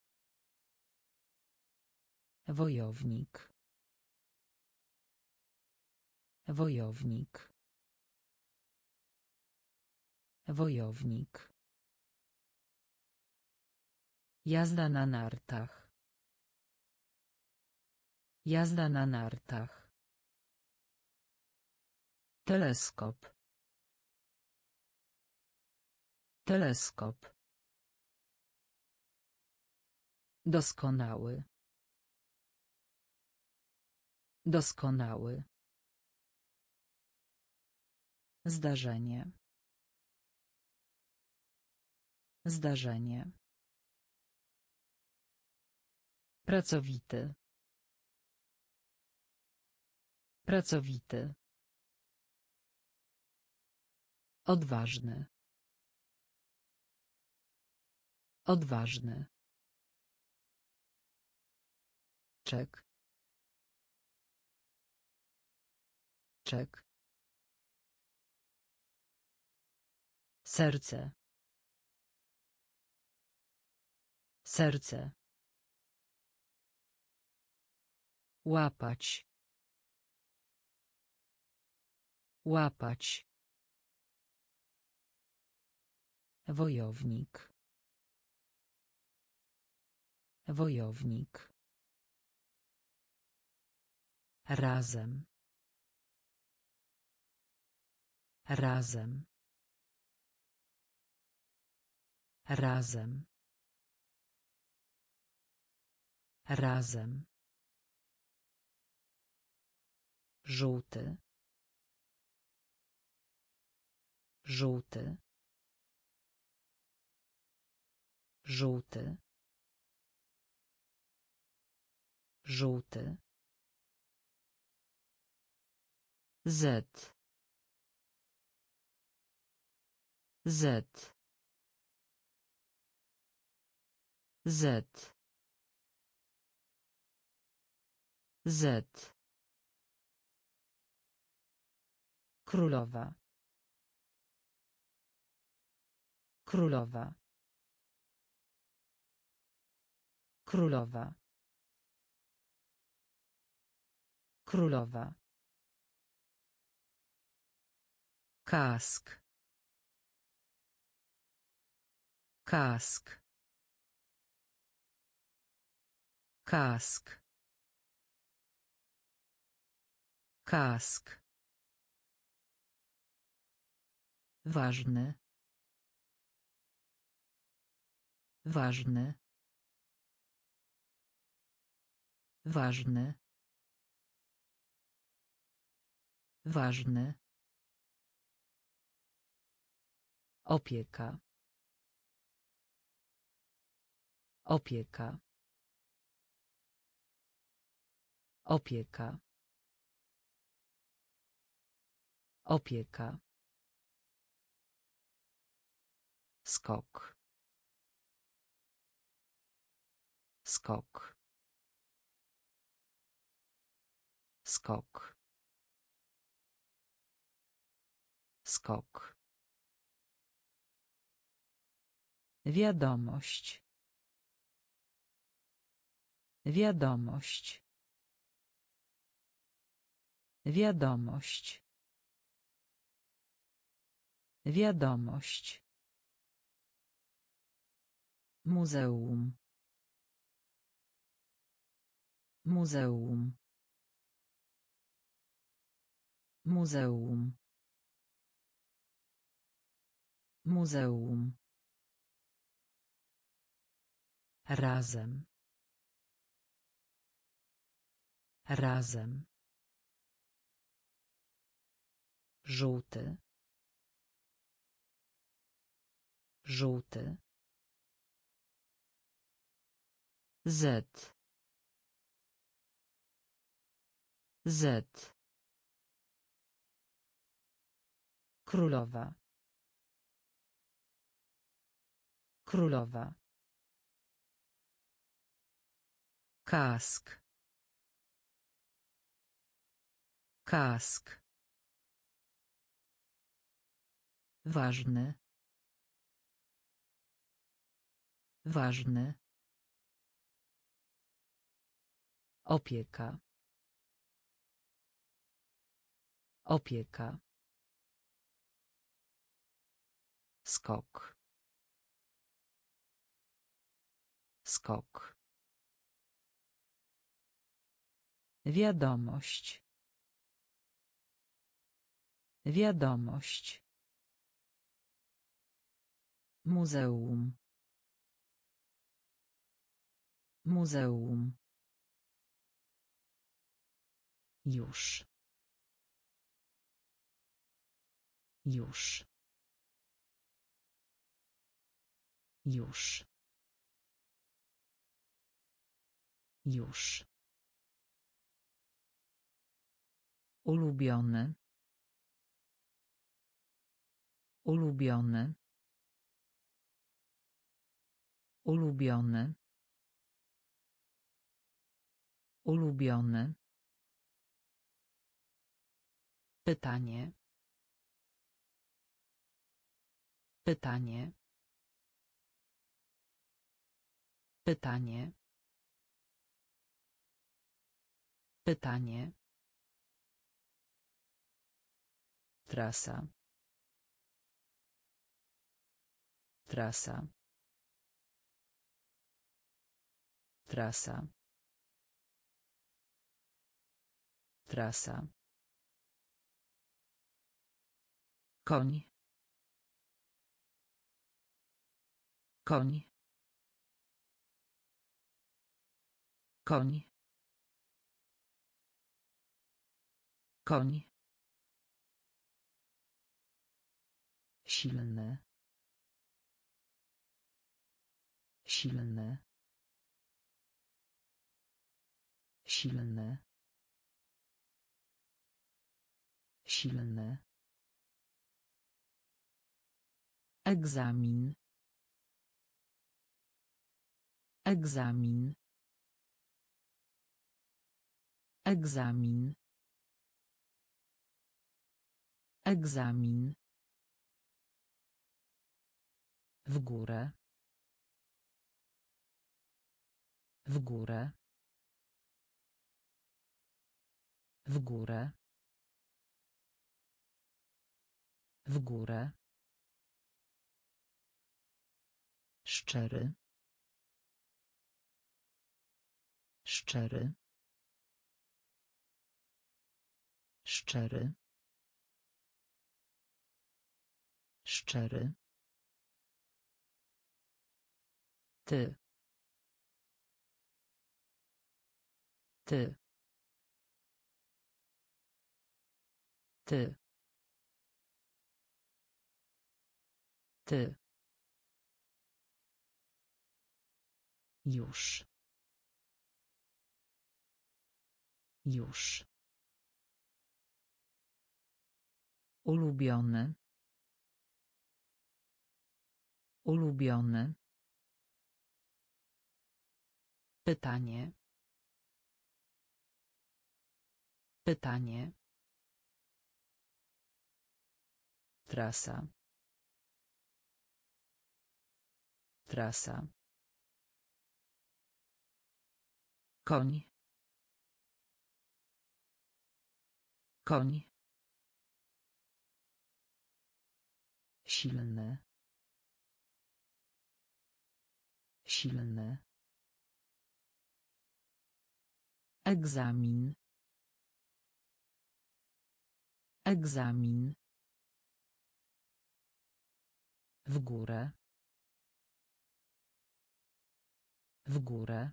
Wojownik. Wojownik. Wojownik. Jazda na nartach. Jazda na nartach. Teleskop. Teleskop. Doskonały. Doskonały. Zdarzenie. Zdarzenie. Pracowity. Pracowity. Odważny. Odważny. Czek. Czek. Serce. Serce. Łapać. Łapać. Wojownik. Wojownik. Razem. Razem. Razem. Razem. Żółty. Żółty. Żółty. Żółty. Z. Z. Z. Z. Królowa. Królowa. Królowa. Królowa. Kask. Kask. Kask. Kask. Ważny. Ważny. Ważny. Ważny. Opieka. Opieka. Opieka. Opieka. Skok. Skok. Skok. Skok. Wiadomość. Wiadomość. Wiadomość. Wiadomość. Muzeum. Muzeum. Muzeum. Muzeum. Razem. Razem. Żółty. Żółty. Z. Z. Królowa. Królowa. Kask. Kask. Ważny. Ważny. Opieka. Opieka. Skok. Skok. Wiadomość. Wiadomość. Muzeum. Muzeum. Już. Już. Już. Już. Ulubiony. Ulubiony. Ulubiony. Ulubiony. Pytanie. Pytanie. Pytanie. Pytanie. Trasa. Trasa. Trasa. Trasa. Koń. Koń. Koń. Koń. Silny. Silny. Silny. Silny. Egzamin. Egzamin. Egzamin. Egzamin. W górę. W górę. W górę. W górę. Szczery. Szczery. Szczery. Szczery. Ty. Ty. Ty. Ty. Już. Już. Ulubiony. Ulubiony. Pytanie. Pytanie. Trasa. Trasa. Koń. Koń. Silny. Silny. Egzamin. Egzamin. W górę. W górę.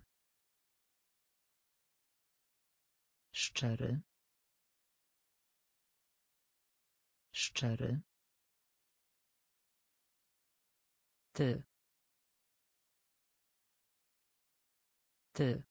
Szczery. Szczery. Ty. Ty.